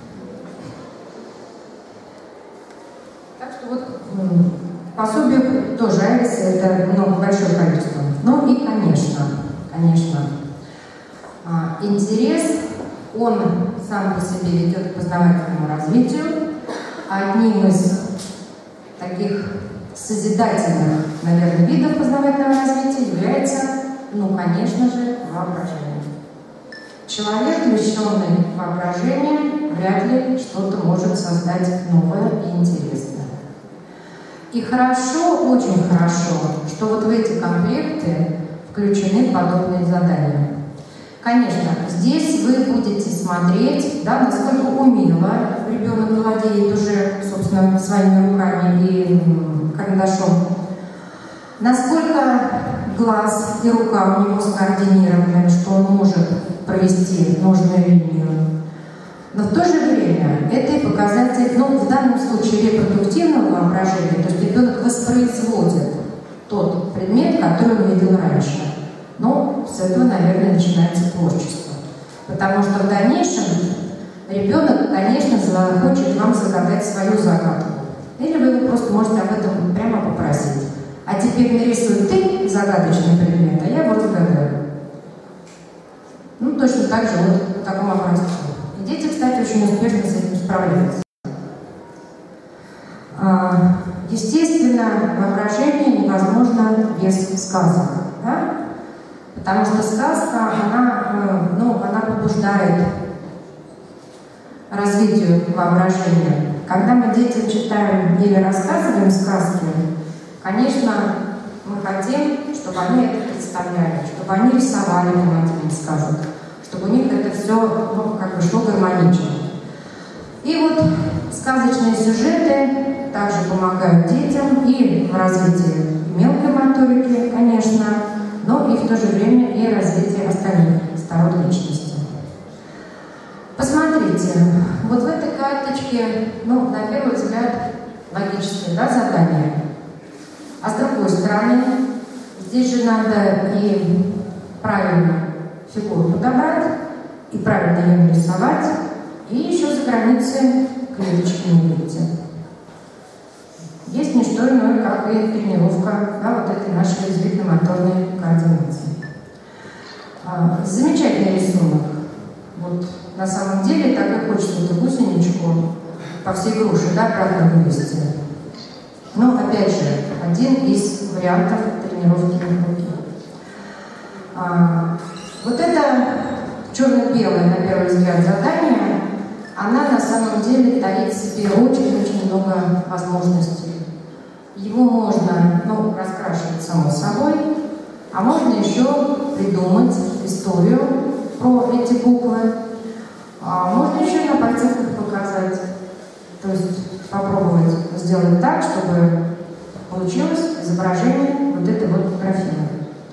Так что вот пособие тоже Айрис, это много, большое количество. Ну и, конечно, конечно, интерес, он сам по себе ведет к познавательному развитию. Одним из таких созидательных, наверное, видов познавательного развития является, ну, конечно же, воображение. Человек, лишенный воображения, вряд ли что-то может создать новое и интересное. И хорошо, очень хорошо, что вот в эти комплекты включены подобные задания. Конечно, здесь вы будете смотреть, да, насколько умело ребенок владеет уже, собственно, своими руками и карандашом, насколько глаз и рука у него скоординированы, что он может провести нужную линию. Но в то же время это и показатель, ну, в данном случае репродуктивного воображения, то есть ребенок воспроизводит тот предмет, который он видел раньше. Но с этого, наверное, начинается творчество. Потому что в дальнейшем ребенок, конечно, захочет вам загадать свою загадку. Или вы его просто можете об этом прямо попросить. А теперь нарисуй ты загадочный предмет, а я его разгадаю. Ну, точно так же вот в таком образце. И дети, кстати, очень успешно с этим справляются. Естественно, воображение невозможно без сказок. Да? Потому что сказка, она, ну, она побуждает развитию воображения. Когда мы детям читаем или рассказываем сказки, конечно, мы хотим, чтобы они это представляли, чтобы они рисовали по мотивам сказок, чтобы у них это все, ну, как бы шло гармонично. И вот сказочные сюжеты также помогают детям и в развитии мелкой моторики, конечно, но и в то же время и развитие остальных сторон личности. Посмотрите, вот в этой карточке, ну, на первый взгляд, логическое, да, задание. А с другой стороны, здесь же надо и правильно фигуру подобрать, и правильно ее нарисовать, и еще за границей клеточки не видите. Есть не что иное, как и тренировка, да, вот этой нашей зрительно-моторной координации. А, замечательный рисунок. Вот на самом деле так и хочется эту гусеничку по всей груше, да, правильно вывести. Но опять же, один из вариантов тренировки руки. А, вот это черно-белое, на первый взгляд, задание, она на самом деле таит в себе очень-очень много возможностей. Его можно, ну, раскрашивать само собой, а можно еще придумать историю про эти буквы. А можно еще на пальцах показать, то есть попробовать сделать так, чтобы получилось изображение вот этой вот графины.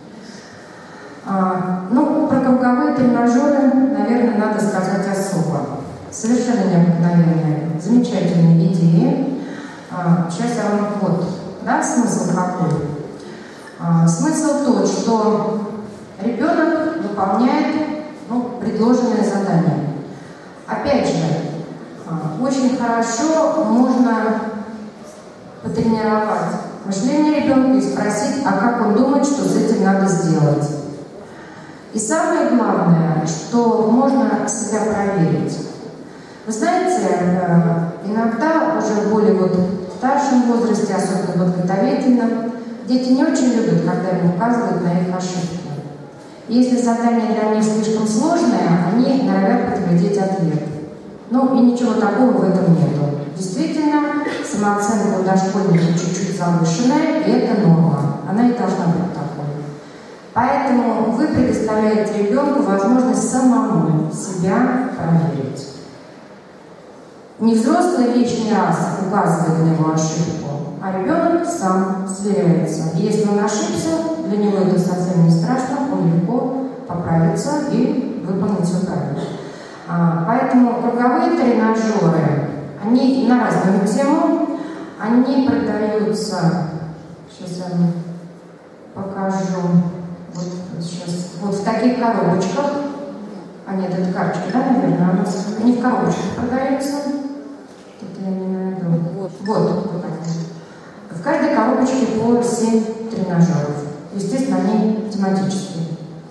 А, ну, про круговые тренажеры, наверное, надо сказать особо. Совершенно необыкновенные, замечательные идеи. А, сейчас я вам вот, да, смысл какой? А, смысл тот, что ребенок выполняет, ну, предложенное задание. Опять же, а, очень хорошо можно потренировать мышление ребенка и спросить, а как он думает, что с этим надо сделать. И самое главное, что можно себя проверить. Вы знаете, иногда уже в более вот старшем возрасте, особенно в подготовительном, дети не очень любят, когда им указывают на их ошибки. И если задание для них слишком сложное, они норовят подглядеть ответ. Ну и ничего такого в этом нету. Действительно, самооценка у дошкольника чуть-чуть завышенная, и это норма. Она и должна быть такой. Поэтому вы предоставляете ребенку возможность самому себя проверить. Не взрослый лишний раз указывает на его ошибку, а ребенок сам сверяется. И если он ошибся, для него это совсем не страшно, он легко поправится и выполнит все правильно. А, поэтому круговые тренажеры, они на разную тему, они продаются, сейчас я вам покажу, вот, сейчас, вот в таких коробочках, а нет, это карточки, да, наверное, у нас, они в коробочках продаются. Это я не найду. Вот, вот, вот так. В каждой коробочке по семь тренажеров. Естественно, они тематические.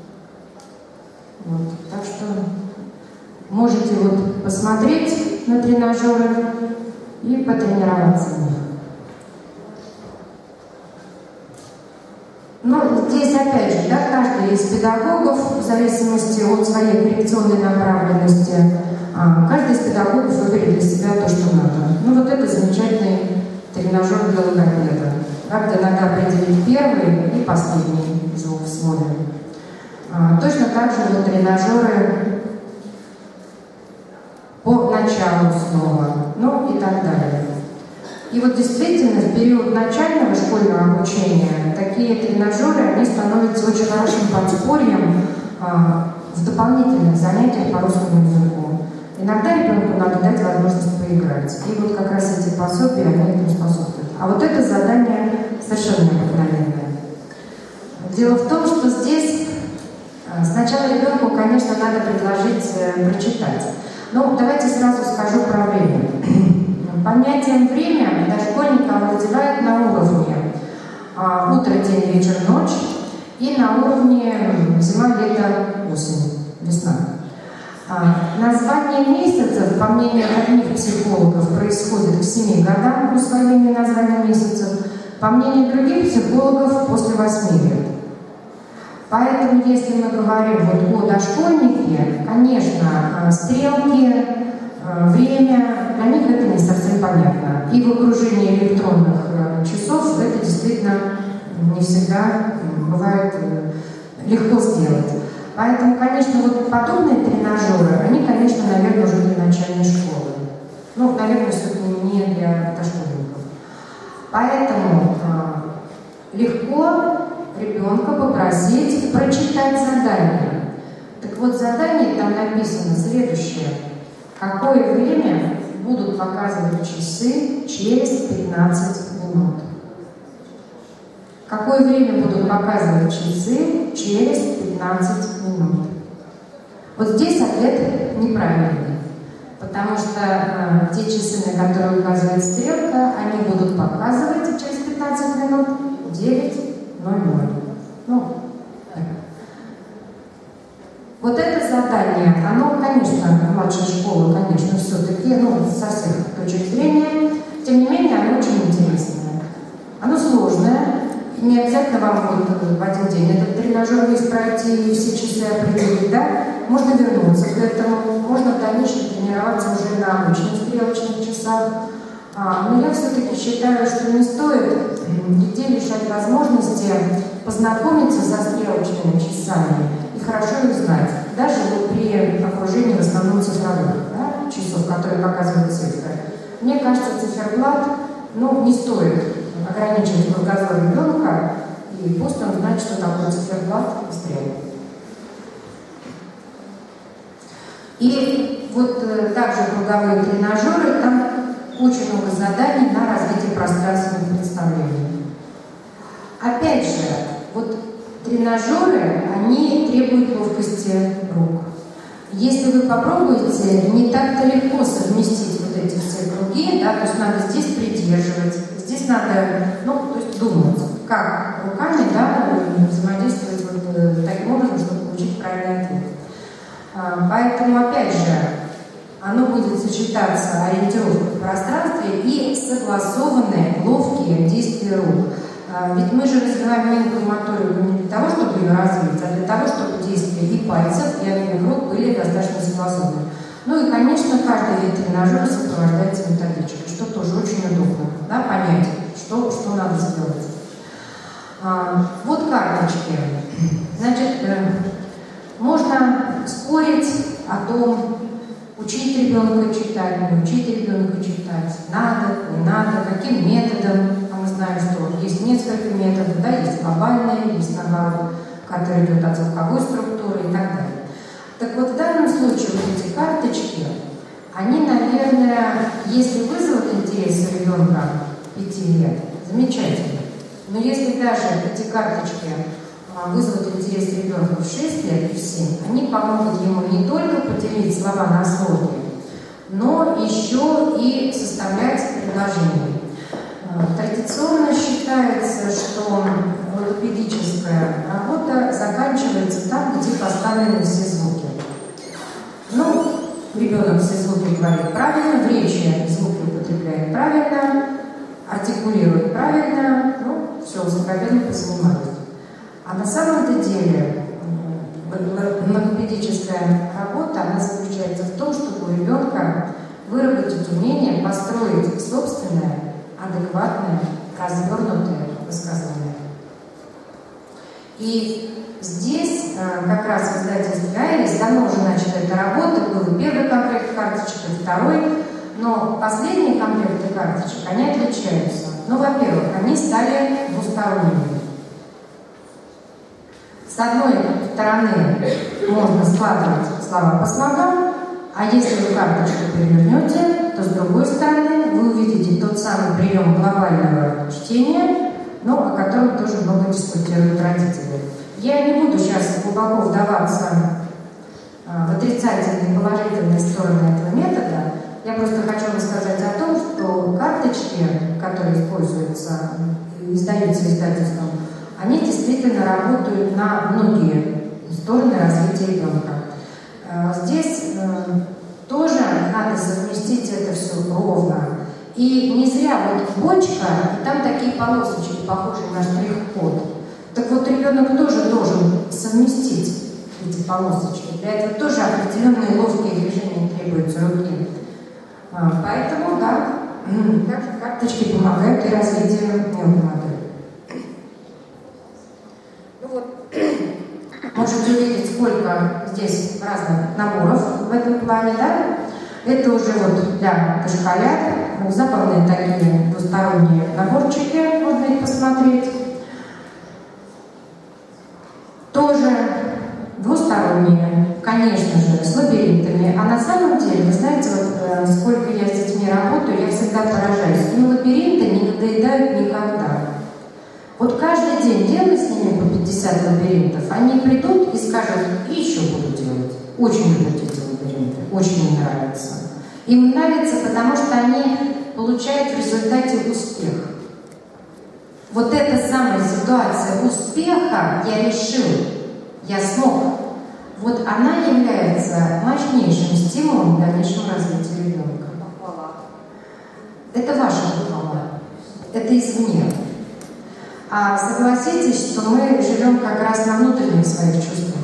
Вот. Так что можете вот посмотреть на тренажеры и потренироваться в них. Ну, здесь опять же, да, каждый из педагогов, в зависимости от своей коррекционной направленности, каждый из педагогов выберет для себя то, что надо. Ну, вот это замечательный тренажер для логопеда. Как иногда определить первый и последний звук в слове. Точно так же вот тренажеры по началу слова, ну и так далее. И вот действительно в период начального школьного обучения такие тренажеры, они становятся очень хорошим подспорьем а, в дополнительных занятиях по русскому языку. Иногда ребенку надо дать возможность поиграть. И вот как раз эти пособия, они этому способствуют. А вот это задание совершенно необыкновенное. Дело в том, что здесь сначала ребенку, конечно, надо предложить э, прочитать. Но давайте сразу скажу про время. Понятием время дошкольника овладевает на уровне а, утро, день, вечер, ночь и на уровне зима, лето, осень, весна. А, название месяцев, по мнению одних психологов, происходит к семи годам усвоения названия месяцев, по мнению других психологов после восьми лет. Поэтому, если мы говорим вот о дошкольнике, конечно, стрелки, время, для них это не совсем понятно. И в окружении электронных часов это действительно не всегда бывает легко сделать. Поэтому, конечно, вот подобные тренажеры, они, конечно, наверное, уже для начальной школы. Ну, наверное, все-таки не для дошкольников. Поэтому э, легко ребенка попросить прочитать задание. Так вот, задание там написано следующее. Какое время будут показывать часы через пятнадцать минут? Какое время будут показывать часы через пятнадцать минут? Вот здесь ответ неправильный. Потому что э, те часы, на которые указывает стрелка, они будут показывать через пятнадцать минут девять ноль ноль. Ну, так. Вот это задание, оно, конечно, младшая школа, конечно, все-таки, ну, со всех точек зрения, тем не менее, оно очень интересное. Оно сложное, не обязательно вам вот в один день этот тренажер весь пройти и все часы определить, да? Можно вернуться к этому, можно в дальнейшем тренироваться уже на обычных стрелочных часах. А, но я все-таки считаю, что не стоит детей лишать возможности познакомиться со стрелочными часами и хорошо их знать. Даже вот при окружении в основном цифровых, да, часов, которые показывают цифры. Мне кажется, циферблат, ну, не стоит ограничивать кругозор ребенка, и пусть он знает, что такое циферблат и стрелка. И вот э, также круговые тренажеры, там очень много заданий на развитие пространственных представлений. Опять же, вот тренажеры, они требуют ловкости рук. Если вы попробуете, не так-то легко совместить вот эти все круги, да, то есть надо здесь придерживать, здесь надо, ну, то есть думать, как руками, да, взаимодействовать вот таким образом, чтобы получить правильный ответ. Поэтому, опять же, оно будет сочетаться ориентировка в пространстве и согласованные ловкие действия рук. Ведь мы же развиваем мелкую моторику не для того, чтобы ее развить, а для того, чтобы действия и пальцев, и обеих рук были достаточно согласованы. Ну и, конечно, каждый вид тренажера сопровождается методичкой, что тоже очень удобно, да, понять, что, что надо сделать. А, вот карточки. Значит, можно спорить о том, учить ребенка читать, не учить ребенка читать, надо, не надо, каким методом. А мы знаем, что есть несколько методов, да, есть глобальные, есть наоборот, который идет от звуковой структуры и так далее. Так вот, в данном случае вот эти карточки, они, наверное, если вызовут интерес у ребенка пяти лет, замечательно. Но если даже эти карточки вызовут интерес ребенка в шесть лет и в семь, они помогут ему не только поделить слова на слоги, но еще и составлять предложения. Традиционно считается, что логопедическая работа заканчивается там, где поставлены все звуки. Ну, ребенок все звуки говорит правильно, в речи звуки употребляет правильно, артикулирует правильно, ну, все, логопедом позанимались. на самом-то деле логопедическая работа, она заключается в том, чтобы у ребенка выработать умение построить собственное, адекватное, развернутое высказывание. И здесь как раз в издательстве «Айрис» давно уже начали эту работу, был и первый комплект карточек, и второй, но последние комплекты карточек, они отличаются. Ну, во-первых, они стали двусторонними. С одной стороны можно складывать слова по слогам, а если вы карточку перевернете, то с другой стороны вы увидите тот самый прием глобального чтения, ну, о котором тоже много дискутируют родители. Я не буду сейчас глубоко вдаваться в отрицательные и положительные стороны этого метода. Я просто хочу рассказать о том, что карточки, которые используются, издаются издательством, они действительно работают на многие стороны развития ребенка. Здесь тоже надо совместить это все ровно. И не зря вот бочка, и там такие полосочки, похожие на штрих-код. Так вот, ребенок тоже должен совместить эти полосочки. Для этого тоже определенные ловкие движения требуются руки. Поэтому, да, также карточки помогают и развитию неомодели. Ну вот, можете увидеть, сколько здесь разных наборов в этом плане, да? Это уже вот для дошколят, забавные такие двусторонние наборчики, можно их посмотреть. Тоже двусторонние, конечно же, с лабиринтами. А на самом деле, вы знаете, вот сколько я с детьми работаю, я всегда поражаюсь. И лабиринты не надоедают никогда. Вот каждый день делай с ними по пятьдесят лабиринтов, они придут и скажут, и еще буду делать. Очень люблю эти лабиринты, очень им нравится. Им нравится, потому что они получают в результате успех. Вот эта самая ситуация успеха, я решил, я смог, вот она является мощнейшим стимулом к дальнейшему развитию ребенка. Это ваша похвала, это извне. А согласитесь, что мы живем как раз на внутренних своих чувствах.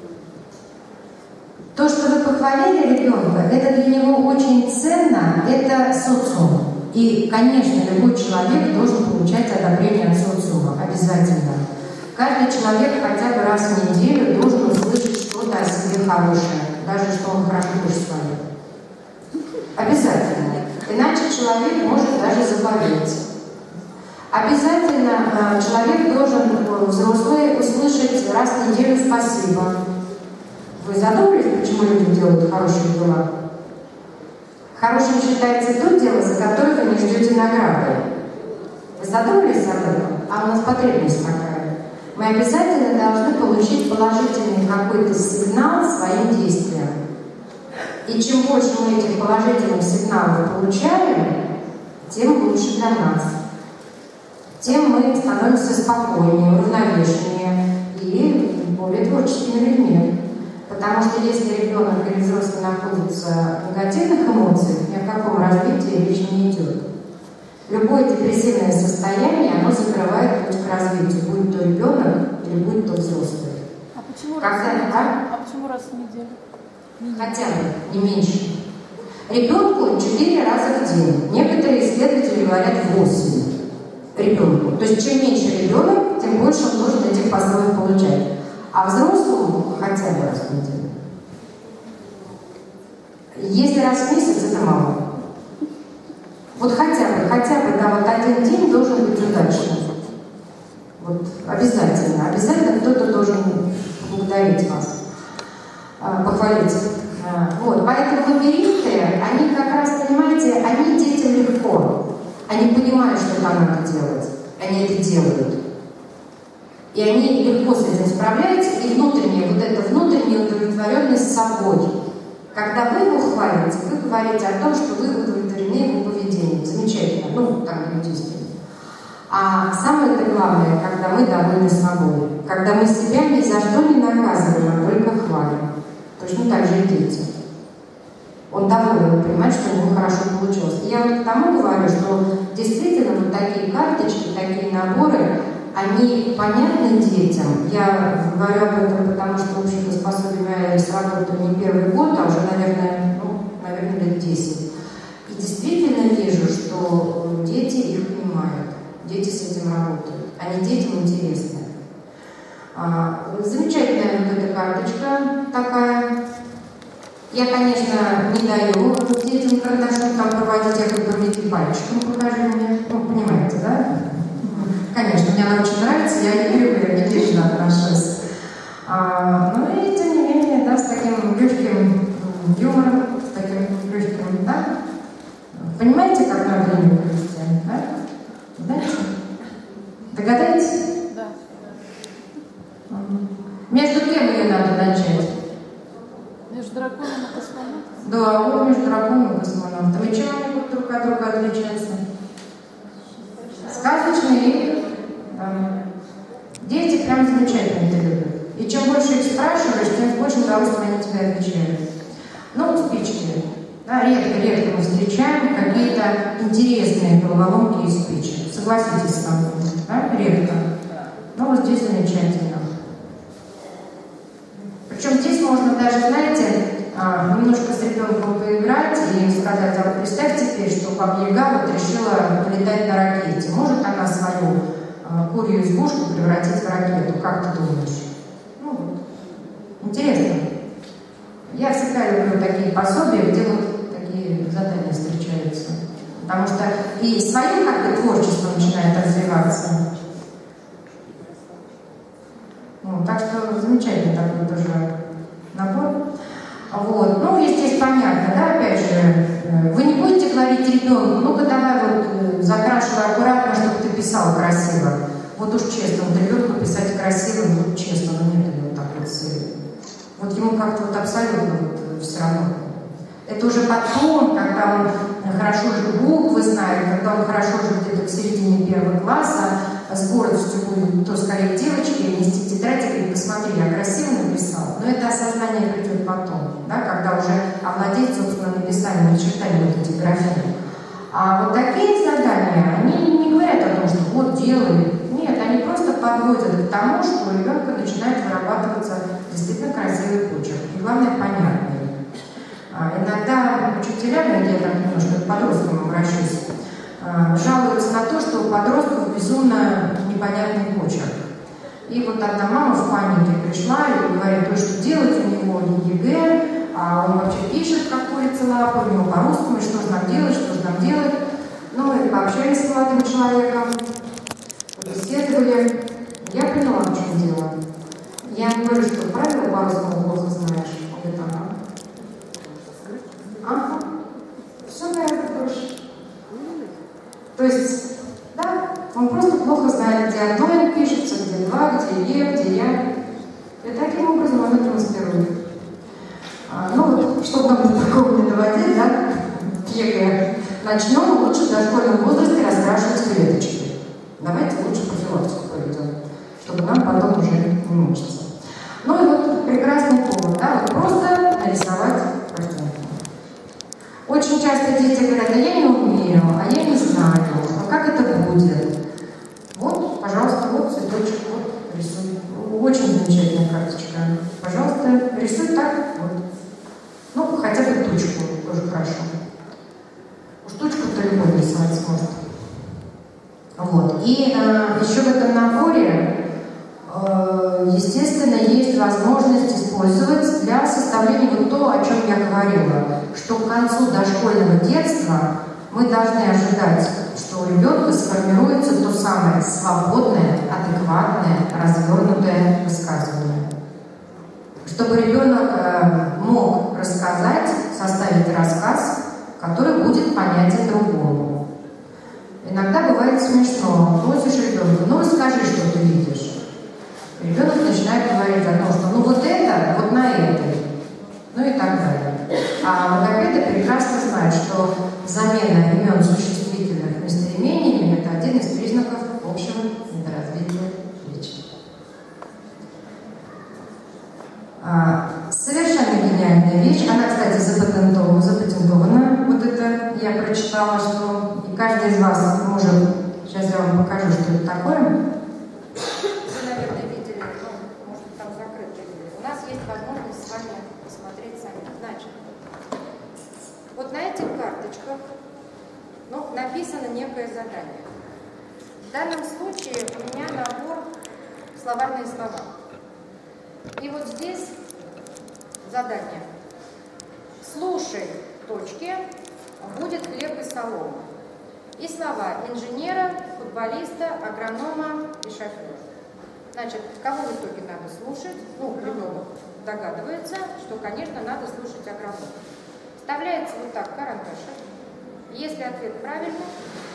То, что вы похвалили ребенка, это для него очень ценно, это социум. И, конечно, любой человек должен получать одобрение от социума, обязательно. Каждый человек хотя бы раз в неделю должен услышать что-то о себе хорошее, даже что он хорошо душу свою. Обязательно. Иначе человек может даже заболеть. Обязательно человек должен, взрослый, услышать раз в неделю спасибо. Вы задумались, почему люди делают хорошие дела? Хорошим считается то дело, за которое вы не ждете награды. Вы задумались об этом? А у нас потребность такая. Мы обязательно должны получить положительный какой-то сигнал своим действиям. И чем больше мы этих положительных сигналов получаем, тем лучше для нас. Тем мы становимся спокойнее, уравновешеннее и более творческими людьми. Потому что если ребенок или взрослый находится в негативных эмоциях, ни о каком развитии речь не идет. Любое депрессивное состояние, оно закрывает путь к развитию, будь то ребенок или будь то взрослый.
А почему,
Когда,
раз, в неделю?
а?
А почему раз в неделю?
Хотя бы, не меньше. Ребенку четыре раза в день. Некоторые исследователи говорят восемь ребенку. То есть чем меньше ребенок, тем больше он должен этих пословиc получать. А взрослому хотя бы раз в неделю. Если раз в месяц, это мало. Вот хотя бы, хотя бы, да, вот один день должен быть удачным. Вот обязательно, обязательно кто-то должен поблагодарить вас, похвалить. Вот, поэтому лабиринты, они как раз, понимаете, они детям легко. Они понимают, что там надо делать. Они это делают. И они легко с этим справляются, и внутренняя, вот эта внутренняя удовлетворенность собой. Когда вы его хвалите, вы говорите о том, что вы удовлетворены его поведением. Замечательно, ну, так действительно. А самое главное, когда мы довольны собой. Когда мы себя ни за что не наказываем, а только хвалим. Точно так же и дети. Он доволен, понимает, что у него хорошо получилось. И я вот к тому говорю, что действительно вот такие карточки, такие наборы, они понятны детям. Я говорю об этом, потому что, в общем-то, с пособиями Айрис работаю не первый год, а уже, наверное, ну, наверное, лет десять. И действительно вижу, что дети их понимают, дети с этим работают, они детям интересны. А, замечательная вот эта карточка такая. Я, конечно, не даю детям карандашом там проводить, я как бы мне пальчиком покажи мне. Ну, понимаете, да? Конечно, мне она очень нравится, я не люблю, я бережно отношусь. А, ну и тем не менее, да, с таким легким юмором, с таким легким, да? Понимаете, как надо линию провести, да? Знаете? Догадаетесь?
Да.
Между кем ее надо начать?
Между драконом и космонавтом?
Да, вот между драконом и космонавтом. И чем они будут друг от друга отличаться? Сказочные. Да. Дети прям замечательно это любят. И чем больше их спрашиваешь, тем с большим удовольствием они тебе отвечают. Ну, спички. Да, редко-редко мы встречаем какие-то интересные головоломки из спичек. Согласитесь со мной, да? Редко. Но вот здесь замечательно. Причем здесь можно даже, знаете, немножко с ребенком поиграть и сказать: а вот представьте теперь, что Баба Яга вот решила полетать на ракете. Может она свою а, курью избушку превратить в ракету? Как ты думаешь? Ну, интересно. Я всегда люблю такие пособия, где вот такие задания встречаются. Потому что и свое как-то творчество начинает развиваться. Ну, так что замечательный такой тоже набор. Вот. Ну, и здесь понятно, да, опять же, вы не будете говорить ребенку: ну-ка давай вот закрашивай аккуратно, чтобы ты писал красиво. Вот уж честно, вот ребенку писать красиво, ну честно, ну нет у него такой цели. Вот ему как-то вот абсолютно вот все равно. Это уже потом, когда он хорошо же буквы знает, когда он хорошо же где-то к середине первого класса с гордостью будет то скорее девочки нести тетрадь и говорить: посмотри, я красиво написал. Но это осознание придет потом, да, когда уже овладеть, собственно, написанием, начертанием вот этих графин. А вот такие задания, они не говорят о том, что вот делай. Нет, они просто подводят к тому, что у ребенка начинает вырабатываться действительно красивый почерк. И главное, понятный. А, иногда учителя, я так немножко к подросткам обращусь, жалуются на то, что у подростков безумно непонятный почерк. И вот одна мама в панике пришла и говорит: ой, что делать, у него не ЕГЭ, а он вообще пишет, как курица лапа, у него по-русскому, что же нам делать, что же нам делать. Ну, мы пообщались с молодым человеком, побеседовали. Я поняла, в чем дело. Я говорю, что правила по-русскому плохо знаешь. Он говорит: ага. Ага. Все гораздо проще. То есть, да, он просто плохо знает, где одно Н пишется, где два, где Е, где Я. И таким образом он это мастерует. А, ну вот, чтобы нам до такого не доводить, да, ЕГЭ, начнем лучше в дошкольном возрасте раскрашивать клеточки. Давайте лучше профилактику проведем, чтобы нам потом уже не мучиться. Ну и вот прекрасный повод, да, вот просто нарисовать картинку. Очень часто дети говорят: а я не умею, а я не знаю, а как это будет? Вот, пожалуйста, вот цветочек, вот рисуй. Очень замечательная карточка. Пожалуйста, рисуй так, вот. Ну, хотя бы тучку, тоже хорошо. Уж тучку-то любой рисовать сможет. Вот. И э, еще в этом наборе, э, естественно, есть возможность использовать для составления вот то, о чем я говорила, что к концу дошкольного детства мы должны ожидать, что у ребенка сформируется то самое свободное, адекватное, развернутое высказывание. Чтобы ребенок э, мог рассказать, составить рассказ, который будет понятен другому. Иногда бывает смешно. Просишь ребенка: ну расскажи, что ты видишь. Ребенок начинает говорить о том, что ну вот это, вот на этой, ну и так далее. А логопеды прекрасно знают, что замена имен существительных местоимениями — это один из признаков общего недоразвития речи. А, совершенно гениальная вещь. Она, кстати, запатентована, запатентована. Вот это я прочитала, что и каждый из вас может... Сейчас я вам покажу, что это такое. задание. В данном случае у меня набор словарные слова. И вот здесь задание. Слушай, точки, будет хлеб и солома. И слова инженера, футболиста, агронома и шофера. Значит, кого в итоге надо слушать? Ну, ребенок догадывается, что, конечно, надо слушать агронома. Вставляется вот так карандашик. Если ответ правильный,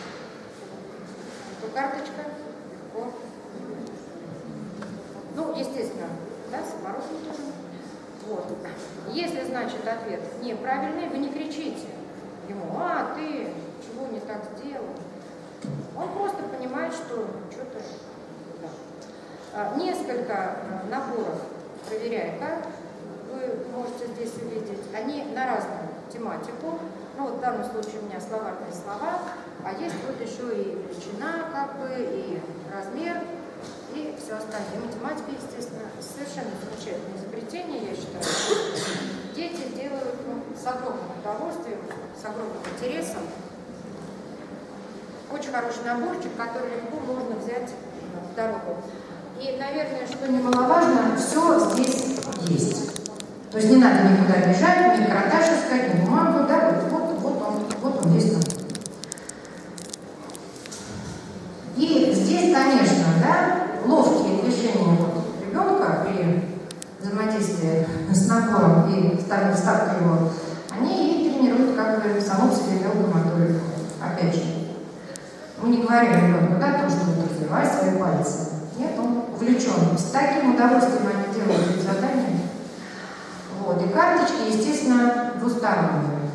то карточка легко. Ну, естественно, да, самородный тоже. Вот. Если, значит, ответ неправильный, вы не кричите ему: а, ты чего не так сделал? Он просто понимает, что что-то... Да. Несколько наборов проверяйка, вы можете здесь увидеть, они на разную тематику. Ну, вот в данном случае у меня словарные слова, а есть вот еще и величина, как бы, и размер, и все остальное. И математика, естественно, совершенно замечательное изобретение, я считаю. Дети делают, ну, с огромным удовольствием, с огромным интересом. Очень хороший наборчик, который легко можно взять в дорогу. И, наверное, что немаловажно, все здесь есть. То есть не надо никуда бежать, ни карандаш искать, ни бумагу, да, вот, вот, вот он, вот он есть. И здесь, конечно, да, ловкие движения вот ребенка при взаимодействии с набором и ставкой его, они и тренируют как бы саму себе легкую моторику. Опять же, мы не говорим ребенку, да, то, что вот развивай свои пальцы. Нет, он увлечен. С таким удовольствием они делают эти задания. Вот. И карточки, естественно, двусторонние.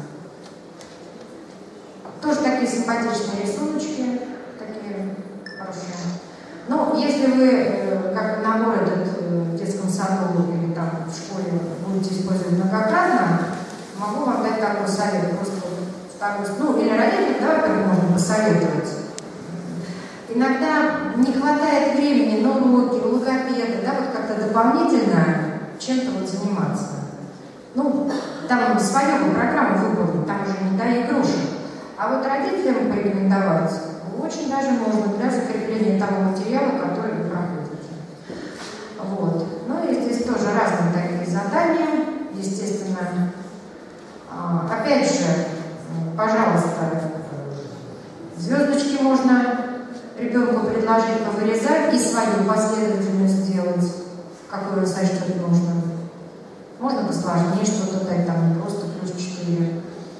Тоже такие симпатичные рисуночки, такие хорошие. Ну, если вы, как набор этот в детском саду или там в школе будете использовать многократно, могу вам дать такой совет. Просто второй, ну, или родителям, да, как можно посоветовать. Иногда не хватает времени на уроки, у логопеда, да, вот как-то дополнительно чем-то вот заниматься. Ну, там свою программу выполнить, там уже не дай игрушек. А вот родителям порекомендовать очень даже можно для закрепления того материала, который вы проходите. Вот. Ну и здесь тоже разные такие задания, естественно. Опять же, пожалуйста, звездочки можно ребенку предложить повырезать и свою последовательность сделать, какую он сочтет нужно. Можно посложнее что-то дать, там не просто плюс четыре.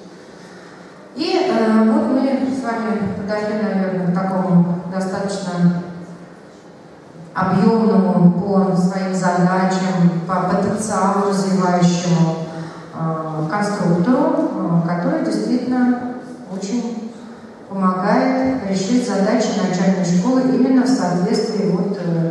И э, вот мы с вами подошли, наверное, к такому достаточно объемному по своим задачам, по потенциалу развивающему э, конструктору, э, который действительно очень помогает решить задачи начальной школы именно в соответствии вот, э,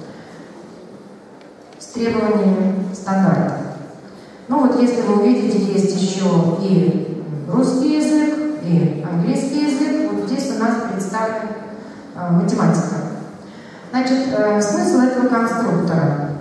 с требованиями стандарта. Ну вот если вы увидите, есть еще и русский язык, и английский язык. Вот здесь у нас представлена э, математика. Значит, э, смысл этого конструктора.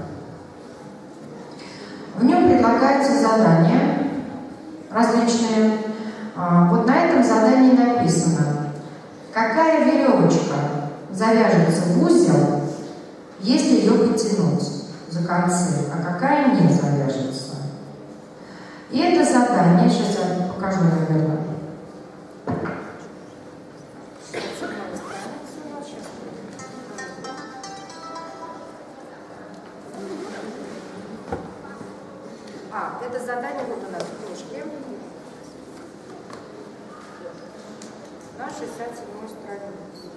В нем предлагаются задания различные. Э, вот на этом задании написано, какая веревочка завяжется в узел, если ее потянуть за концы, а какая не завяжется. И это задание, сейчас я покажу, наверное. А, это задание вот у нас в книжке на шестьдесят седьмой странице.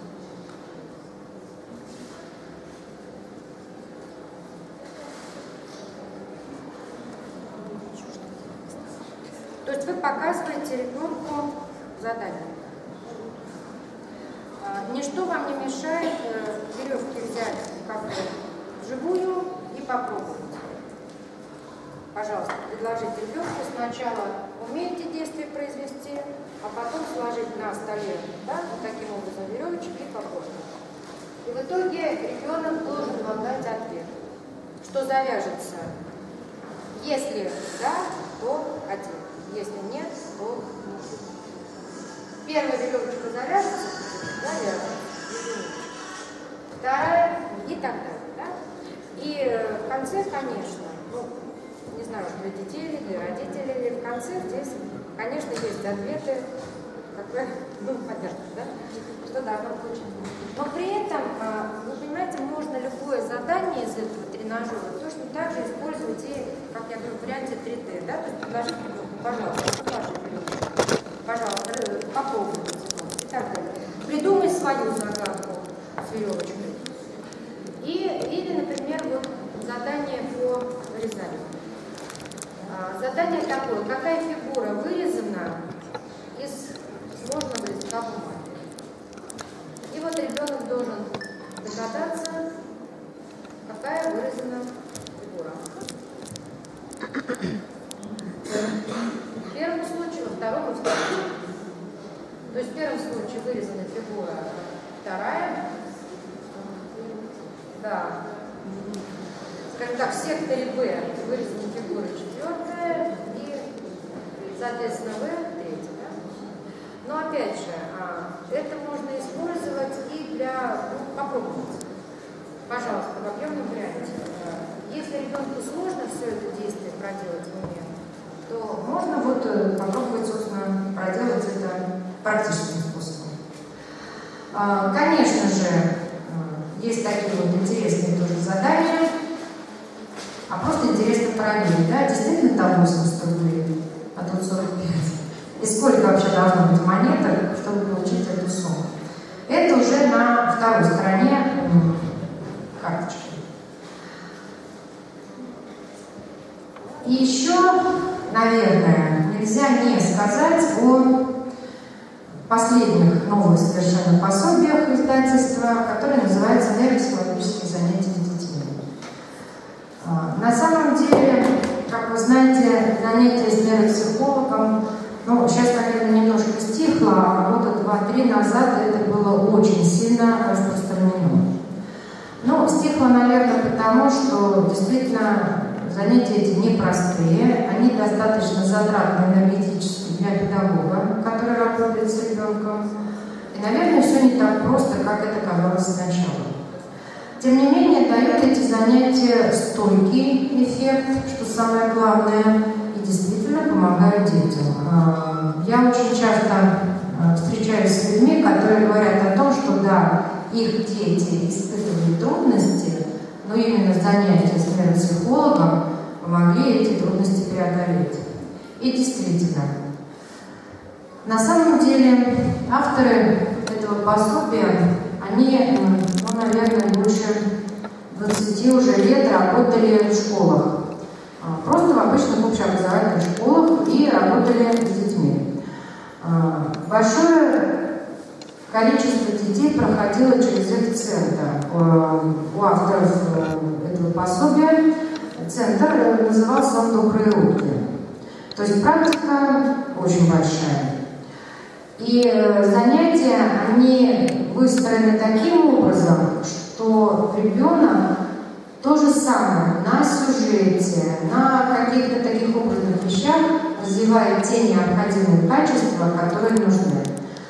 То есть вы показываете ребенку задание. Ничто вам не мешает веревки взять как бы вживую и попробовать. Пожалуйста, предложите ребенку сначала умеете действие произвести, а потом сложить на столе, да, вот таким образом веревочки и попробовать. И в итоге ребенок должен вам дать ответ, что завяжется. Если да, то один. Если нет, то Первая веревочка завяжется, завяжется. Вторая и так далее. Да? И в конце, конечно, ну, не знаю, для детей или для родителей, или в конце здесь, конечно, есть ответы, как бы, ну, понятно, да? Что должно получиться. Но при этом, вы понимаете, можно любое задание из этого тренажера точно так же использовать и, как я говорю, в варианте три дэ, да? То есть предложить ребенку, пожалуйста, покажи ребенку, пожалуйста, попробуйте и так далее. Придумай свою загадку с веревочкой. И, или, например, вот задание по вырезанию. А, задание такое, какая фигура вырезана из сложного листка бумаги. И вот ребенок должен догадаться, какая вырезана фигура. В первом случае, во втором и в третьем. То есть в первом случае вырезана фигура вторая. Да. Скажем так, в секторе Б вырезана фигура четвертая и, соответственно, В третья. Да? Но опять же, это можно использовать и для, ну, попробовать. Пожалуйста, в объемном варианте. Если ребенку сложно все это действие проделать в уме, то можно вот попробовать, собственно, проделать это практическим способом. Конечно же, есть такие вот интересные тоже задания, а просто интересно проверить, да, действительно там восемьдесят рублей, а тут сорок пять. И сколько вообще должно быть монеток, чтобы получить эту сумму. Это уже на второй стороне карточки. И еще, наверное, нельзя не сказать о последних новых совершенно пособиях издательства, которое называется «Нейропсихологические занятия с детьми». На самом деле, как вы знаете, занятия с нейропсихологом, ну, сейчас, наверное, немножко стихло, а года два-три назад это было очень сильно распространено. Ну, стихло, наверное, потому что действительно занятия эти непростые, они достаточно затратны энергетически для педагога, который работает с ребенком. И, наверное, все не так просто, как это казалось сначала. Тем не менее, дают эти занятия стойкий эффект, что самое главное, и действительно помогают детям. Я очень часто встречаюсь с людьми, которые говорят о том, что да, их дети испытывали трудности, но именно занятия с нейропсихологом помогли эти трудности преодолеть. И действительно, на самом деле авторы этого пособия, они, ну, наверное, больше двадцати уже лет работали в школах. Просто в обычных общеобразовательных школах и работали с детьми. Большое количество детей проходило через этот центр. У авторов этого пособия центр назывался он «Добрые руки». То есть практика очень большая. И занятия, они выстроены таким образом, что ребенок то же самое на сюжете, на каких-то таких образных вещах развивает те необходимые качества, которые нужны.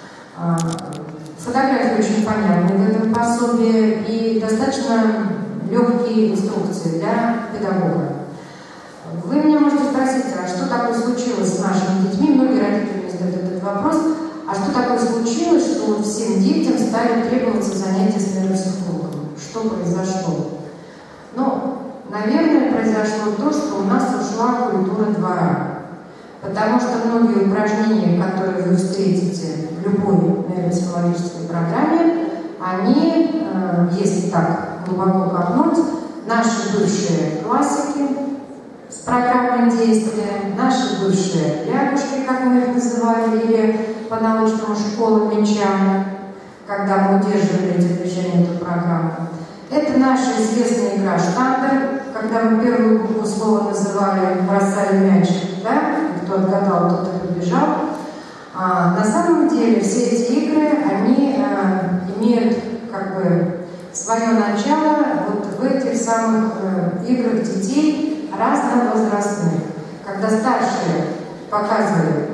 Фотографии очень понятны в этом пособии и достаточно легкие инструкции для педагога. Вы меня можете спросить, а что такое случилось с нашими детьми? Многие родители мне задают этот вопрос. А что такое случилось, что всем детям стали требоваться занятия с нейропсихологом? Что произошло? Ну, наверное, произошло то, что у нас ушла культура двора. Потому что многие упражнения, которые вы встретите в любой нейропсихологической программе, они, э, если так глубоко копнуть, наши бывшие классики с программой действия, наши бывшие лягушки, как мы их называли, или по-научному школа мяча, когда мы удерживали эти движения, эту программу. Это наша известная игра «Штандер», когда мы первую букву слова называли, бросали мяч, да? Кто отгадал, тот и побежал. А, на самом деле все эти игры, они а, имеют как бы свое начало вот в этих самых а, играх детей разновозрастных. Когда старшие показывали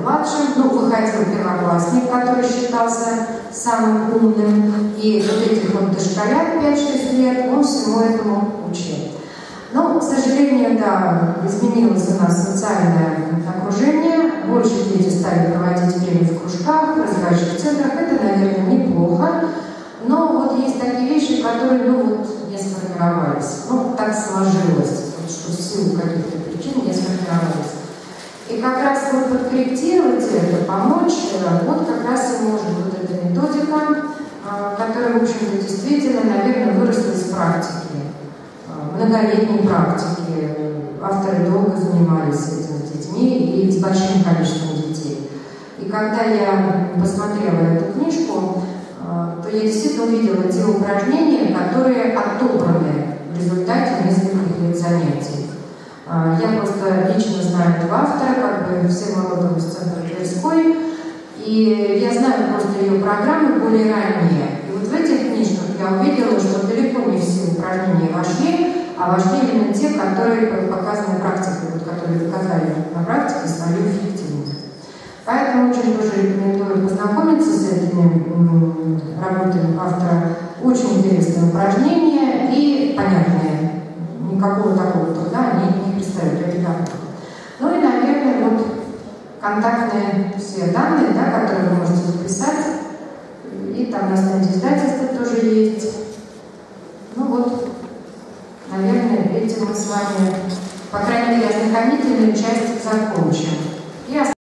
младшим, ну, выходил первоклассник, который считался самым умным, и вот этих вот дошколят пять-шесть лет он всему этому учил. Но, к сожалению, да, изменилось у нас социальное окружение, больше дети стали проводить время в кружках, в развивающих центрах, это, наверное, неплохо, но вот есть такие вещи, которые, ну, вот, не сформировались, ну, так сложилось, вот, что в силу каких-то причин не сформировались. И как раз вот подкорректировать это, помочь, вот как раз и может вот эта методика, которая, в общем-то, действительно, наверное, выросла из практики, многолетней практики. Авторы долго занимались этим с детьми и с большим количеством детей. И когда я посмотрела эту книжку, то я действительно увидела те упражнения, которые отобраны в результате нескольких лет занятий. Я просто лично знаю этого автора, как бы все мы родом из центра Тверской, и я знаю просто ее программы более ранние. И вот в этих книжках я увидела, что далеко не все упражнения вошли, а вошли именно те, которые показаны практикой, вот, которые доказали на практике свою эффективность. Поэтому очень тоже рекомендую познакомиться с этими работами автора. Очень интересные упражнения и понятные. Никакого такого труда они не представляют для ребенка. Ну и, наверное, вот контактные все данные, да, которые вы можете записать. И там на стенде издательства тоже есть. Ну вот, наверное, этим мы с вами, по крайней мере, ознакомительную часть закончим. И